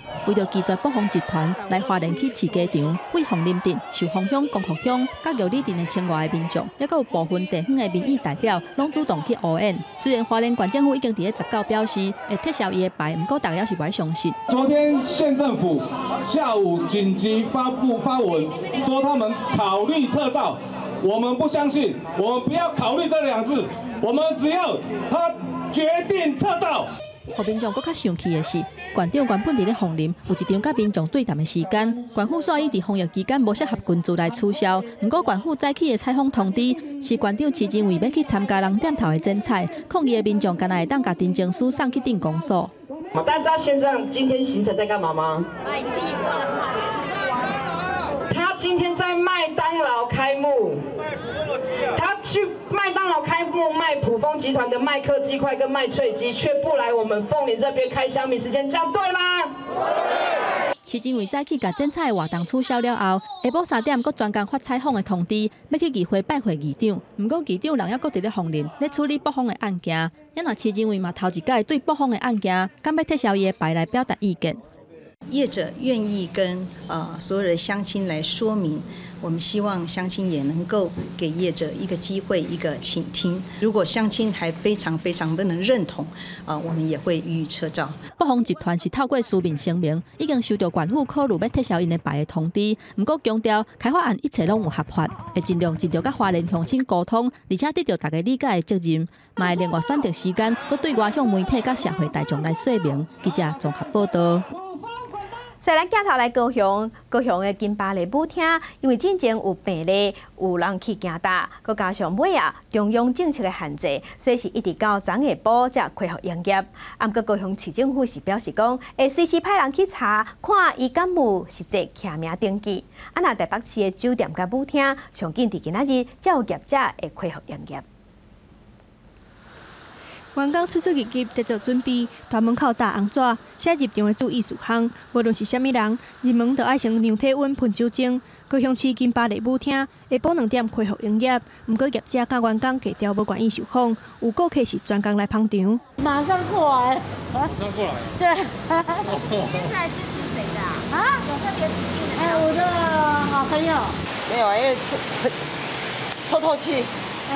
为了拒绝北方集团来花莲去市机场，为凤林镇、寿丰乡、光复乡、甲玉里镇的千外的民众，也有部分地方的民意代表，拢主动去応援。虽然花莲县政府已经伫咧十九表示会撤销伊的牌，不过大家也是不爱相信。 昨天县政府下午紧急发布发文，说他们考虑撤照，我们不相信，我们不要考虑这两字，我们只要他决定撤照。 互民众更较生气的是，县长原本伫咧凤林有一场甲民众对谈的时间，县府煞以伫防疫期间无适合群聚来取消。不过县府早起的采访通知是县长市政委要去参加人点头的剪彩，抗议的民众干那会当甲陈情书送去镇公所。 大家知道县长今天行程在干嘛吗？他今天在麦当劳开幕。他去麦当劳开幕卖普丰集团的麦克鸡块跟麦脆鸡，却不来我们凤林这边开乡民时间，这样对吗？ 市政委早起甲剪彩的活动取消了后，下晡三点，阁专工发采访的通知，要去议会拜会议长。不过议长人还阁伫咧凤林，咧处理北方的案件。也若市政委嘛头一届对北方的案件，敢要撤销伊的牌来表达意见。 业者愿意跟呃所有的乡亲来说明，我们希望乡亲也能够给业者一个机会，一个倾听。如果乡亲还非常非常不能认同，呃，我们也会予以撤照。 北方集团是透过书面声明，已经收到县府考虑要撤销因的牌的通知，不过强调开发案一切拢有合法，会尽量尽量甲花莲乡亲沟通，而且得到大家理解的责任，嘛会另外选择时间，搁对外向媒体甲社会大众来说明。记者综合报道。 再来镜头来高雄，高雄的金巴利舞厅，因为进前有病例，有人去行大，佮加上尾啊中央政策的限制，所以是一直到昨下晡才恢复营业。啊，不过高雄市政府是表示讲，会随时派人去查，看伊敢有实际徛名登记。啊，那台北市的酒店甲舞厅，上紧伫今仔日才有业者会恢复营业。 员工出出入入得做准备，大门口打红纸，写入场的注意事项。无论是虾米人，入门都爱先量体温、喷酒精。高雄市金巴利舞厅下晡两点恢复营业，不过业者甲员工计调无愿意受访，有顾客是专工来捧场。 马上过来， 马上过来。 对。 这是来支持谁的啊？ 啊？ 有特别指定的？ 哎，我的好朋友。 没有，因为透透气。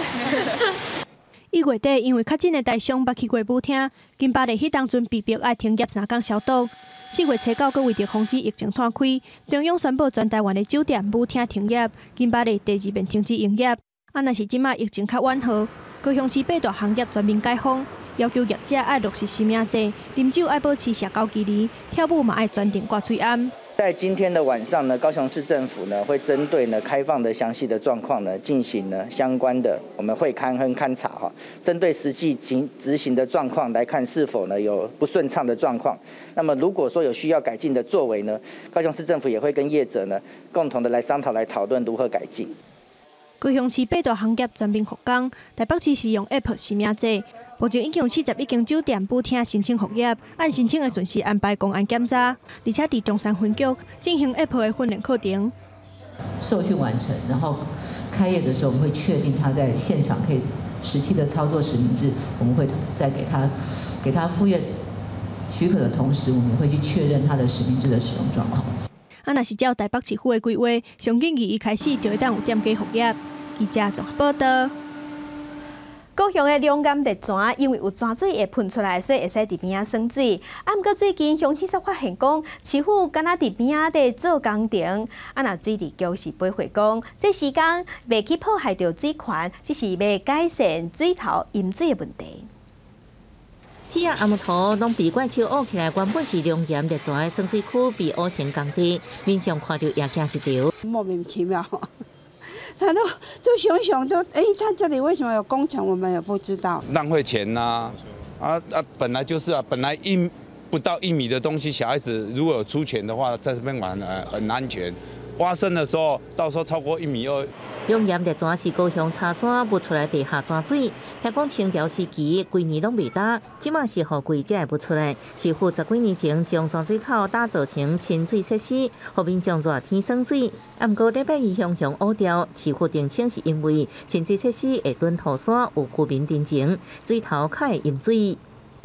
一月底，因为较近的台商捌去过舞厅，金巴利迄当阵被迫爱停业三天消毒。四月初九，佮为着防止疫情摊开，中央宣布全台湾的酒店、舞厅停业，金巴利第二遍停止营业。啊，若是即马疫情较缓和，高雄市八大行业全面解封，要求业者爱落实实名制，啉酒爱保持社交距离，跳舞嘛爱专程挂嘴暗。 在今天的晚上呢，高雄市政府呢会针对呢开放的详细的状况呢进行呢相关的我们会勘和勘察哈，针对实际执执行的状况来看是否呢有不顺畅的状况。那么如果说有需要改进的作为呢，高雄市政府也会跟业者呢共同的来商讨来讨论如何改进。 高雄市八大行业全面复工，台北市是用 App 实名制。目前已经有四十一间酒店、舞厅申请复业，按申请的顺序安排公安检查，而且伫中山分局进行 App 的训练课程。 受训完成，然后开业的时候，我们会确定他在现场可以实际的操作实名制，我们会再给他给他复业许可的同时，我们也会去确认他的实名制的使用状况。 啊，若是照台北市府的规划，上紧二一开始就会当有店家复业。记者综合报道。 高雄的龙岩地泉因为有泉水会喷出来，所以会使伫边仔耍水。啊，毋过最近乡亲煞发现讲，市府敢若伫边仔伫做工程，啊，若水伫桥是不会讲，这时间袂去破坏到水权，只是要改善水头淹水的问题。 天啊，暗晡拢被怪树乌起来，原本是龙岩地泉的生水区被乌成工地，民众看到也惊一跳。 莫名其妙。他都都想想都，哎，他这里为什么有工程？我们也不知道。 浪费钱呐、啊，啊啊，本来就是啊，本来一不到一米的东西，小孩子如果有出钱的话，在这边玩呃很安全。挖深的时候，到时候超过一米二。 龙岩地泉是高雄茶山挖出来地下泉水，听讲清朝时期规年拢未打，即马是雨季才会挖出来。市府十几年前将泉水口打造成清水设施，互民众热天耍水。啊，毋过礼拜二向向乌调，市府澄清是因为清水设施会蹲土山有居民进前，水头较会淹水。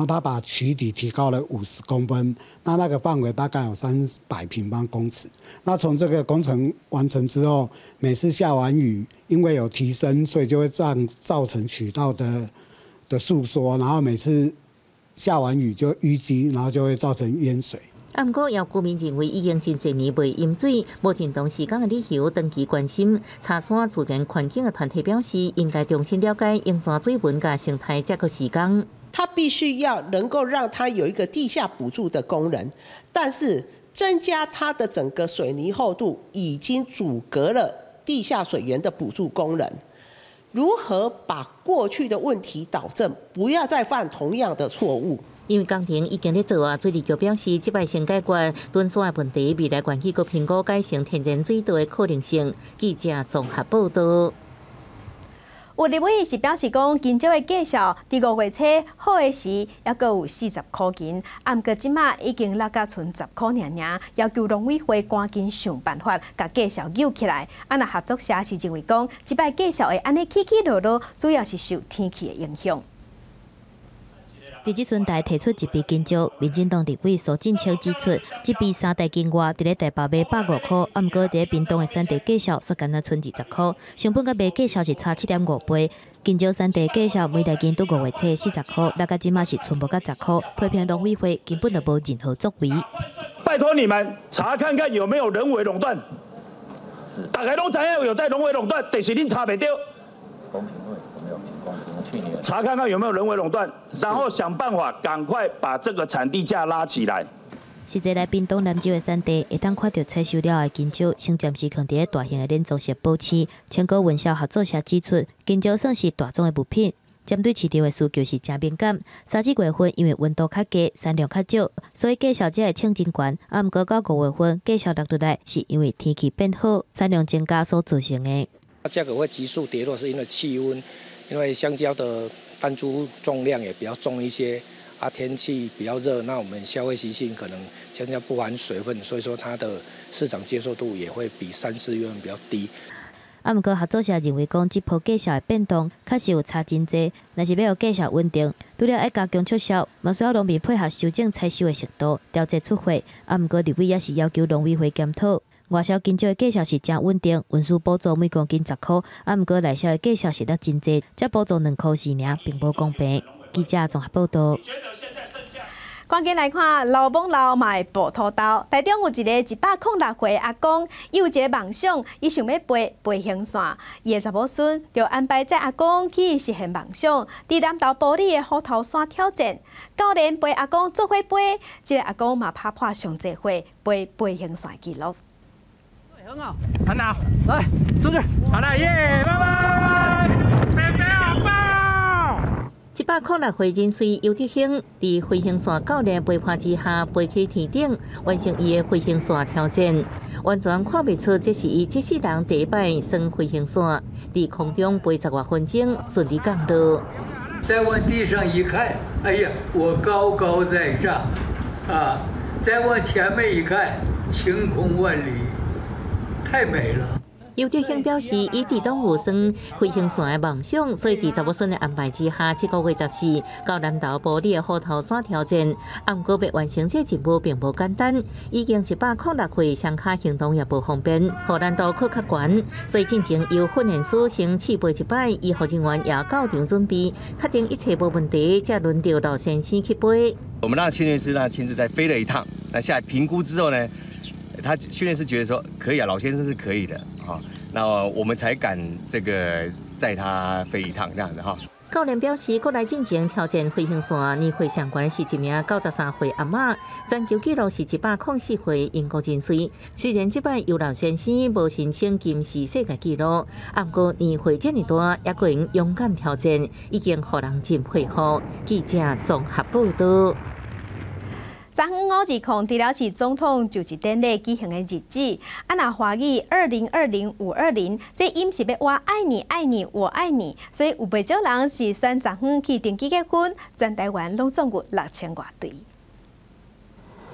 后它把曲底提高了五十公分，那那个范围大概有三百平方公尺。那从这个工程完成之后，每次下完雨，因为有提升，所以就会造造成渠道的的束缩，然后每次下完雨就淤积，然后就会造成淹水。 啊，不过有居民认为已经真侪年未淹水，目前当时间的旅游长期关心茶山自然环境的团体表示，应该重新了解樱山水文甲生态这个时间。 它必须要能够让它有一个地下补助的功能，但是增加它的整个水泥厚度已经阻隔了地下水源的补助功能。如何把过去的问题导正，不要再犯同样的错误？ 因为工程已经在做啊，水利局表示，这摆先解决敦山的问题，未来园区阁评估改成天然水道的可能性。记者综合报道。 有立委是表示讲，今朝的价数伫五月初好的时，还阁有四十块钱，啊，毋过即马已经落甲剩十块尔尔，要求农委会赶紧想办法，甲价数扭起来。啊，那合作社是认为讲，即摆价数会安尼起起落落，主要是受天气的影响。 伫即阵台提出一笔金招，民进党立委苏振超指出，这笔三大金额伫咧台北卖百五块，啊，毋过伫咧屏东的三地价数却敢若剩二十块，成本甲卖价数是差七点五倍。金招三地价数每台斤拄五月初四十块，落到即马是剩无甲十块，批评农委会根本就无任何作为。 拜托你们查看看有没有人为垄断，大家都知影有在人为垄断，但是恁查袂到。公平会有没有情况？去年查看看有没有人为垄断，然后想办法赶快把这个产地价拉起来。 实际来屏东南州的产地，会当看到采收了的金蕉，先暂时放伫咧大型的连锁式保持。全国文销合作社指出，金蕉算是大宗的物品，针对市场的需求是真敏感。三四月份因为温度较低，产量较少，所以价数才会称真悬。啊，毋过到五月份价数落落来，是因为天气变好，产量增加所造成的。 价格会急速跌落，是因为气温，因为香蕉的单株重量也比较重一些，啊，天气比较热，那我们消费习性可能香蕉不含水分，所以说它的市场接受度也会比三四月份比较低。 啊，毋过合作社认为讲，这波价数的变动确实有差真济，若是要有价数稳定，除了要加强促销，嘛需要农民配合修正采收的速度，调节出货。啊，毋过立委也是要求农委会检讨。外销金蕉的价数是真稳定，运输补助每公斤十块，啊，毋过内销的价数是得真济，才补助两块四尔，并无公平。记者综合报道。 赶紧来看老翁老卖补土豆，台中有一个一百零六岁阿公，伊有一个梦想，伊想要飞飞行线。伊的查某孙就安排载阿公去实现梦想，伫南投埔里的虎头山挑战。教练陪阿公做伙飞，即、这个阿公嘛拍破上济回飞飞行线纪录。 很好，很好，来出去，好了耶，拜拜，妹妹好棒！ 一百零六岁人岁尤德兴，伫飞行线教练陪伴之下，飞去天顶，完成伊的飞行线挑战。完全看不出这是伊这世人第一摆升飞行线，伫空中飞十外分钟，顺利降落。 再往地上一看，哎呀，我高高在上，啊！再往前面一看，晴空万里。太美了。 尤德兴表示，伊伫当有算飞行线的梦想，所以伫查某孙的安排之下，这个月十四到南投埔里的虎头山挑战。啊，毋过要完成这任务并无简单，已经一百零六岁，双脚行动也无方便，互难度可较悬。所以进前由训练师先试飞一摆，医护人员也到场准备，确定一切无问题，才轮到老先生去飞。 我们让训练师呢亲自再飞了一趟，那下来评估之后呢？他训练师觉得说可以啊，老先生是可以的啊，那我们才敢这个载他飞一趟这样子哈。 教练表示，过来进行挑战飞行线，年岁上悬的是一名九十三岁阿嬷，全球纪录是一百零四岁英国人岁。虽然这摆尤老先生无申请金氏世界纪录，啊，不过年岁这么大，也个人勇敢挑战，已经互人真佩服。记者综合报道。 昨昏五二控除了是总统就职典礼举行的日子，啊那华语二零二零五二零，这音是要我爱你爱你我爱你，所以有不少人是选昨昏去登记结婚，全台湾拢总有六千多对。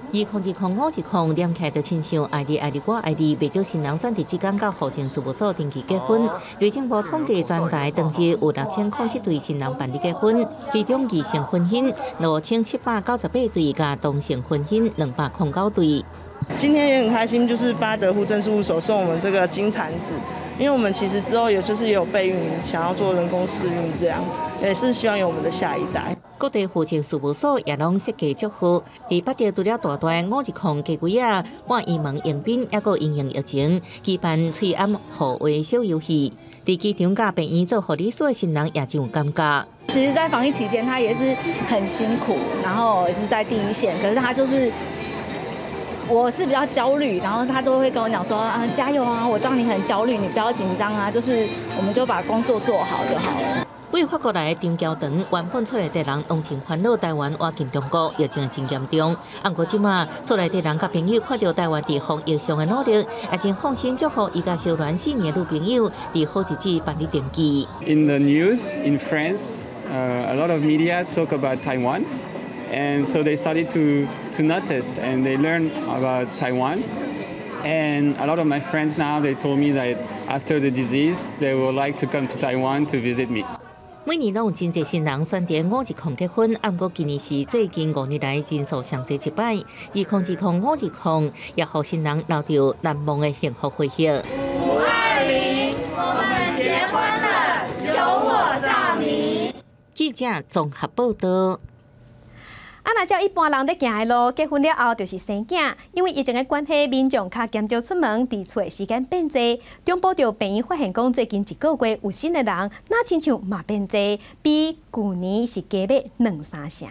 二空二空五一空，念起来就亲像爱你爱你我爱你，未少新人选伫即间到户政事务所登记结婚。内政部统计全台登记有六千零七对新人办理结婚，其中异性婚姻六千七百九十八对，加同性婚姻两百零九对。 今天也很开心，就是巴德户政事务所送我们这个金铲子，因为我们其实之后也就是也有备孕，想要做人工试孕，这样也是希望有我们的下一代。 各地户政事务所也拢设计祝福，伫北地除了大大五一空鸡龟啊、半圆门迎宾，也个因应疫情举办催暗互话小游戏。伫机场甲病院做护理所的新人也真有感觉。 其实，在防疫期间，他也是很辛苦，然后也是在第一线，可是他就是。我是比较焦虑，然后他都会跟我讲说啊，加油啊！我知道你很焦虑，你不要紧张啊，就是我们就把工作做好就好了。 为法国来的张娇长原本出来的人拢真烦恼台湾挖进中国疫情真严重，不过即马出来的人甲朋友看到台湾伫防疫上的努力，也真放心祝福伊甲小鸾四年女朋友伫好日子办理登记。 In the news in France, uh, a lot of media talk about Taiwan. And so they started to, to notice and they learned about Taiwan. And a lot of my friends now, they told me that after the disease, they would like to come to Taiwan to visit me. 每年拢有真侪新人选择五一空结婚，不过今年是最近五年来人数上侪一摆。二空二空五一空，也互新人留着难忘的幸福回忆。 五二零，我们结婚了，有我照你。 记者综合报道。 啊，那照一般人咧行的路，结婚了后就是生囝，因为疫情的关系，民众较减少出门，伫厝的时间变多。中部着病院发现讲，最近一个月有新的人，那亲像嘛变多，比去年是加倍两三成。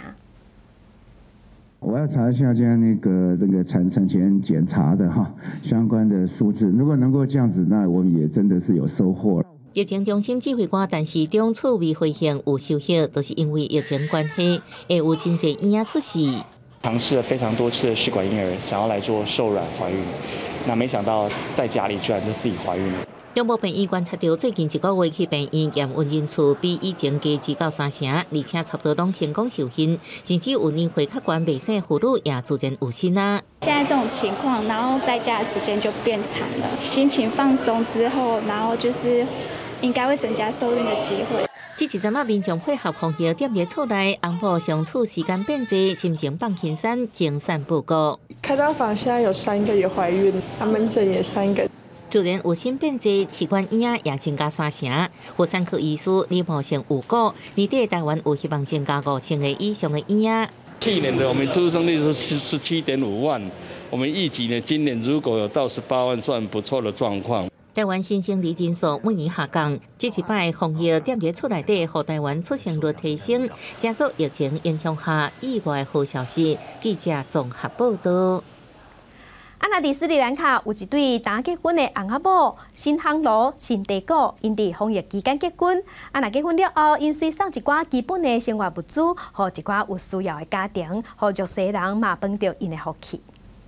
我要查一下今天那个这个产产前检查的哈相关的数字，如果能够这样子，那我们也真的是有收获了。 疫情中心指挥官陈时中厝未回应有收获，都是因为疫情关系，会有真侪婴儿出事。 尝试了非常多次的试管婴儿，想要来做受卵怀孕，那没想到在家里居然就自己怀孕了。 中部病院观察到，最近一个月去病院验孕人次比以前加至到三成，而且差不多拢成功受孕，甚至有年岁较悬未生妇女也自然有生啊。 现在这种情况，然后在家的时间就变长了，心情放松之后，然后就是应该会增加受孕的机会。 这一阵啊，民众配合防疫，踮伫厝内，翁婆相处时间变多，心情放轻松，精神不够。 开刀房现在有三个也怀孕，啊，门诊也三个。 自然有新变多，试管婴儿也增加三成。妇产科医师李茂成有讲，年底台湾有希望增加五千个以上的婴儿。 去年的我们出生率是十七点五万，我们预计呢，今年如果有到十八万，算不错的状况。 台湾新生儿人数每年下降，这一摆防疫踮伫厝内底，互台湾出生率提升，加速疫情影响下意外好消息。记者综合报道。 啊，那伫斯里兰卡有一对打结婚的翁仔某新航罗、新地果，因伫防疫期间结婚。啊，那结婚了后，因随送一寡基本的生活物资，互一寡有需要的家庭，互弱势人嘛帮着因的福气。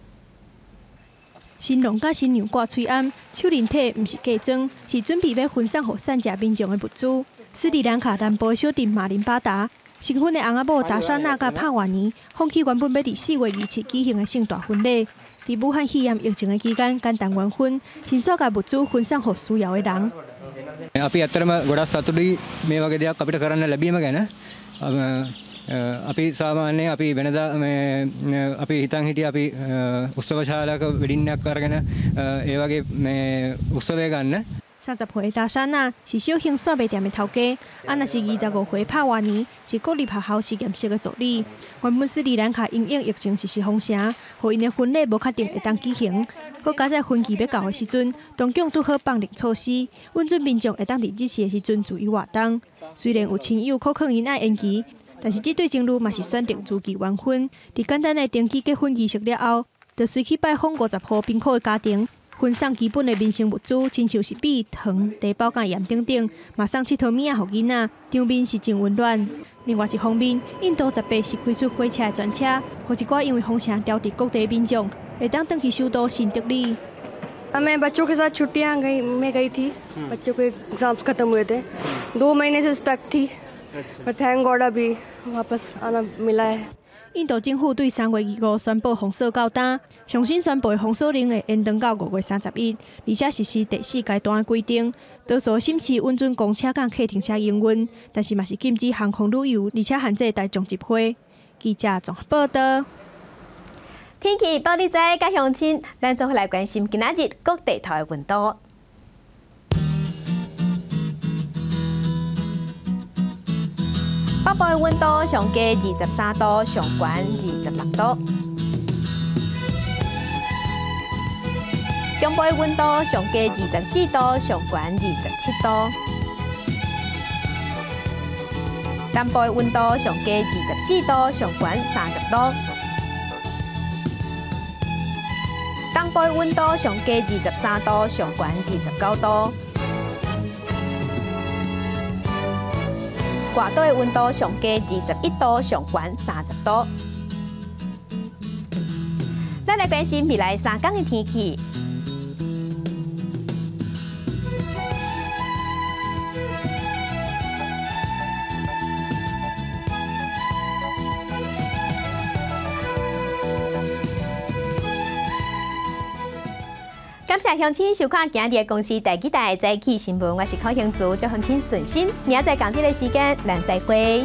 新郎甲新娘挂嘴暗，手人体毋是嫁妆，是准备要分送互善食民众的物资。斯里兰卡南部小镇马林巴达，新婚的翁仔某达莎娜甲帕瓦尼，放弃原本要伫四月二七举行的盛大婚礼。伫武汉肺炎疫情的期間，簡單完婚，先所甲物資分享給需要的人。 අපි ඇත්තටම ගොඩක් සතුටුයි මේ වගේ දෙයක් අපිට කරන්න ලැබීම ගැන. අපි සාමාන්‍යයෙන් අපි වෙනදා මේ අපි හිතන් හිටිය අපි උත්සව ශාලාවක වෙඩින් එකක් අරගෙන ඒ වගේ මේ උත්සවය ගන්න. 三十歲達莎娜是小型線賣店的頭家，啊，若是二十五歲帕瓦尼是國立學校實驗室的助理。原本斯里蘭卡因應疫情實施封城，互因的婚禮無確定會當舉行。佮加在婚期要到的時陣，當局拄好放零措施，允准民眾會當佇即時的時陣自由活動。雖然有親友可能因愛延期，但是這對情侶嘛是選擇如期完婚。佇簡單的登記結婚儀式了後，就隨去拜訪五十戶貧苦的家庭。分送基本的民生物資，親像是米、糖、茶包、甲鹽等等，嘛送佚佗物仔予囡仔，場面是真溫暖。另外一方面，印度十八是開出火車的專車，予一寡因為封城調離各地民眾，會當轉去首都新德里。 मैं बच्चों के साथ छुट्टियां गई मैं गई थी, बच्चों के एग्जाम्स खत्म हुए थे, दो महीने से स्टक थी, पर थैंक गॉड अभी वापस आना मिला है। 印度政府对三月二五宣布封锁到单，上新宣布的封锁令会延长到五月三十一，而且实施第四阶段的规定。多数新市温准公车、甲客停车营运，但是嘛是禁止航空旅游，而且限制大众集会。记者综合报道。 天气报你知，甲乡亲，咱做伙来关心今仔日各地头的温度。北部的温度上加二十三度，上悬二十六度；中部的温度上加二十四度，上悬二十七度；南部的温度上加二十四度，上悬三十度；东部的温度上加二十三度，上悬二十九度。外岛的温度上加二十一度，上悬三十度。咱来关心未来三天的天气。感谢乡亲收看今日的公司第几台早起新闻，我是柯兴祖，祝乡亲顺心。明仔载同这个时间，咱再会。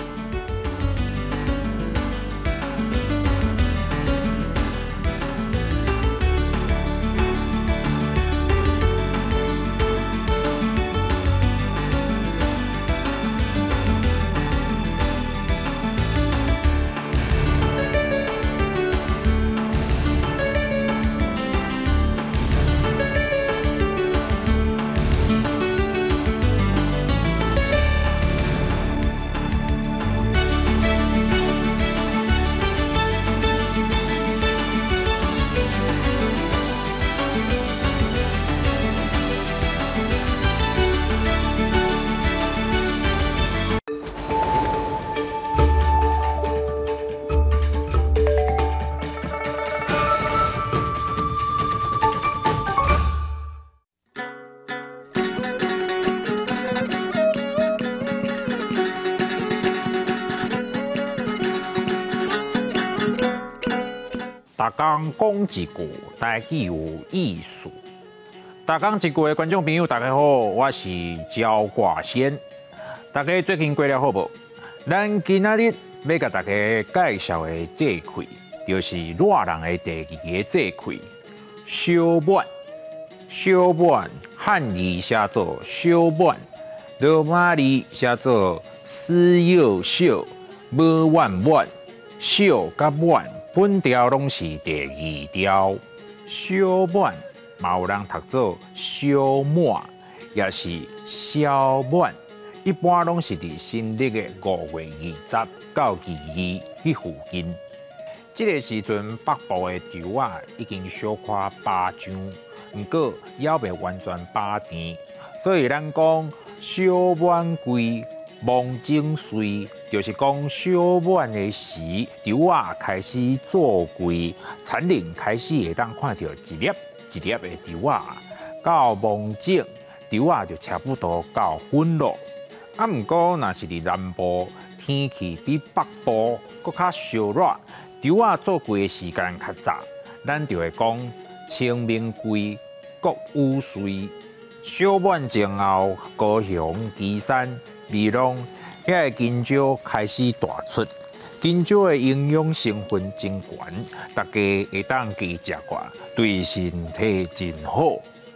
大家讲一句，台语有意思。大家一句的观众朋友，大家好，我是焦挂先。大家最近过了好无？咱今仔日要甲大家介绍的这块，就是热人的第二个这块——小满。小满汉字写作小满，罗马字写作思幼小，无满满，小甲满。本调拢是第二调，小满嘛有人读做小满，也是小满。一般拢是伫新历的五月二十到二二迄附近。这个时阵，北部的稻啊已经小可巴张，不过还未完全巴甜，所以咱讲小满季。望种穗，就是讲小满的时，稻啊开始做季，田林开始会当看到一粒一粒的稻啊。到望种，稻啊就差不多到分落。啊，毋过若是伫南部，天气比北部搁较烧热，稻啊做季的时间较早，咱就会讲清明季各有穗。小满前后，高雄、旗山。味浓，遐个金蕉开始大出，金蕉的营养成分真悬，大家会当加食寡，对身体真好。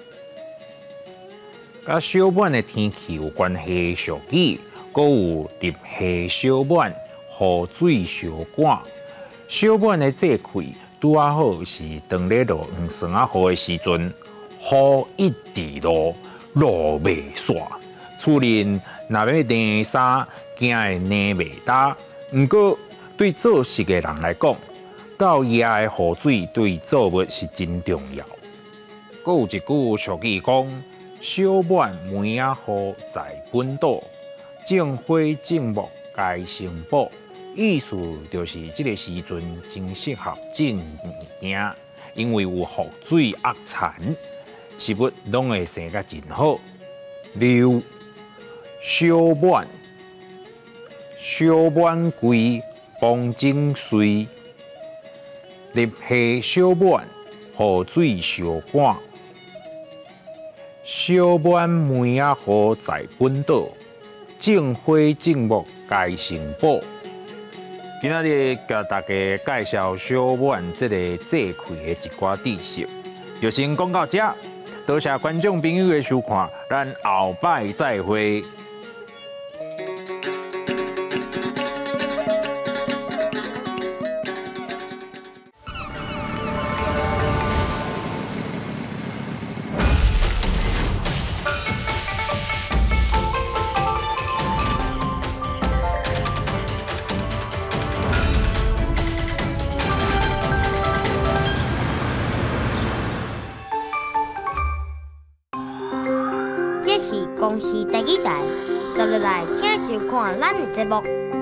甲小满的天气有关系，俗语，搁有入夏小满，雨水小赶。小满的这季拄啊好是当咧落黄霜啊雨的时阵，雨一直落，落袂煞。厝人若要晾衫，惊会晾袂干。毋过对做事的人来讲，到夜的雨水对作物是真重要。阁有一句俗语讲：“小满梅啊雨在本岛，种花种木该成宝。”意思就是这个时阵真适合种物件，因为有雨水压田，食物拢会生甲真好。例如小满，小满季方正水，立下小碗，雨水烧干。小碗梅啊好在本岛，种花种木该成宝。今仔日甲大家介绍小碗这个祭开的一寡知识，就先讲到这。多谢观众朋友的收看，咱后摆再会。 这是公视第几台，接落来请收看咱的节目。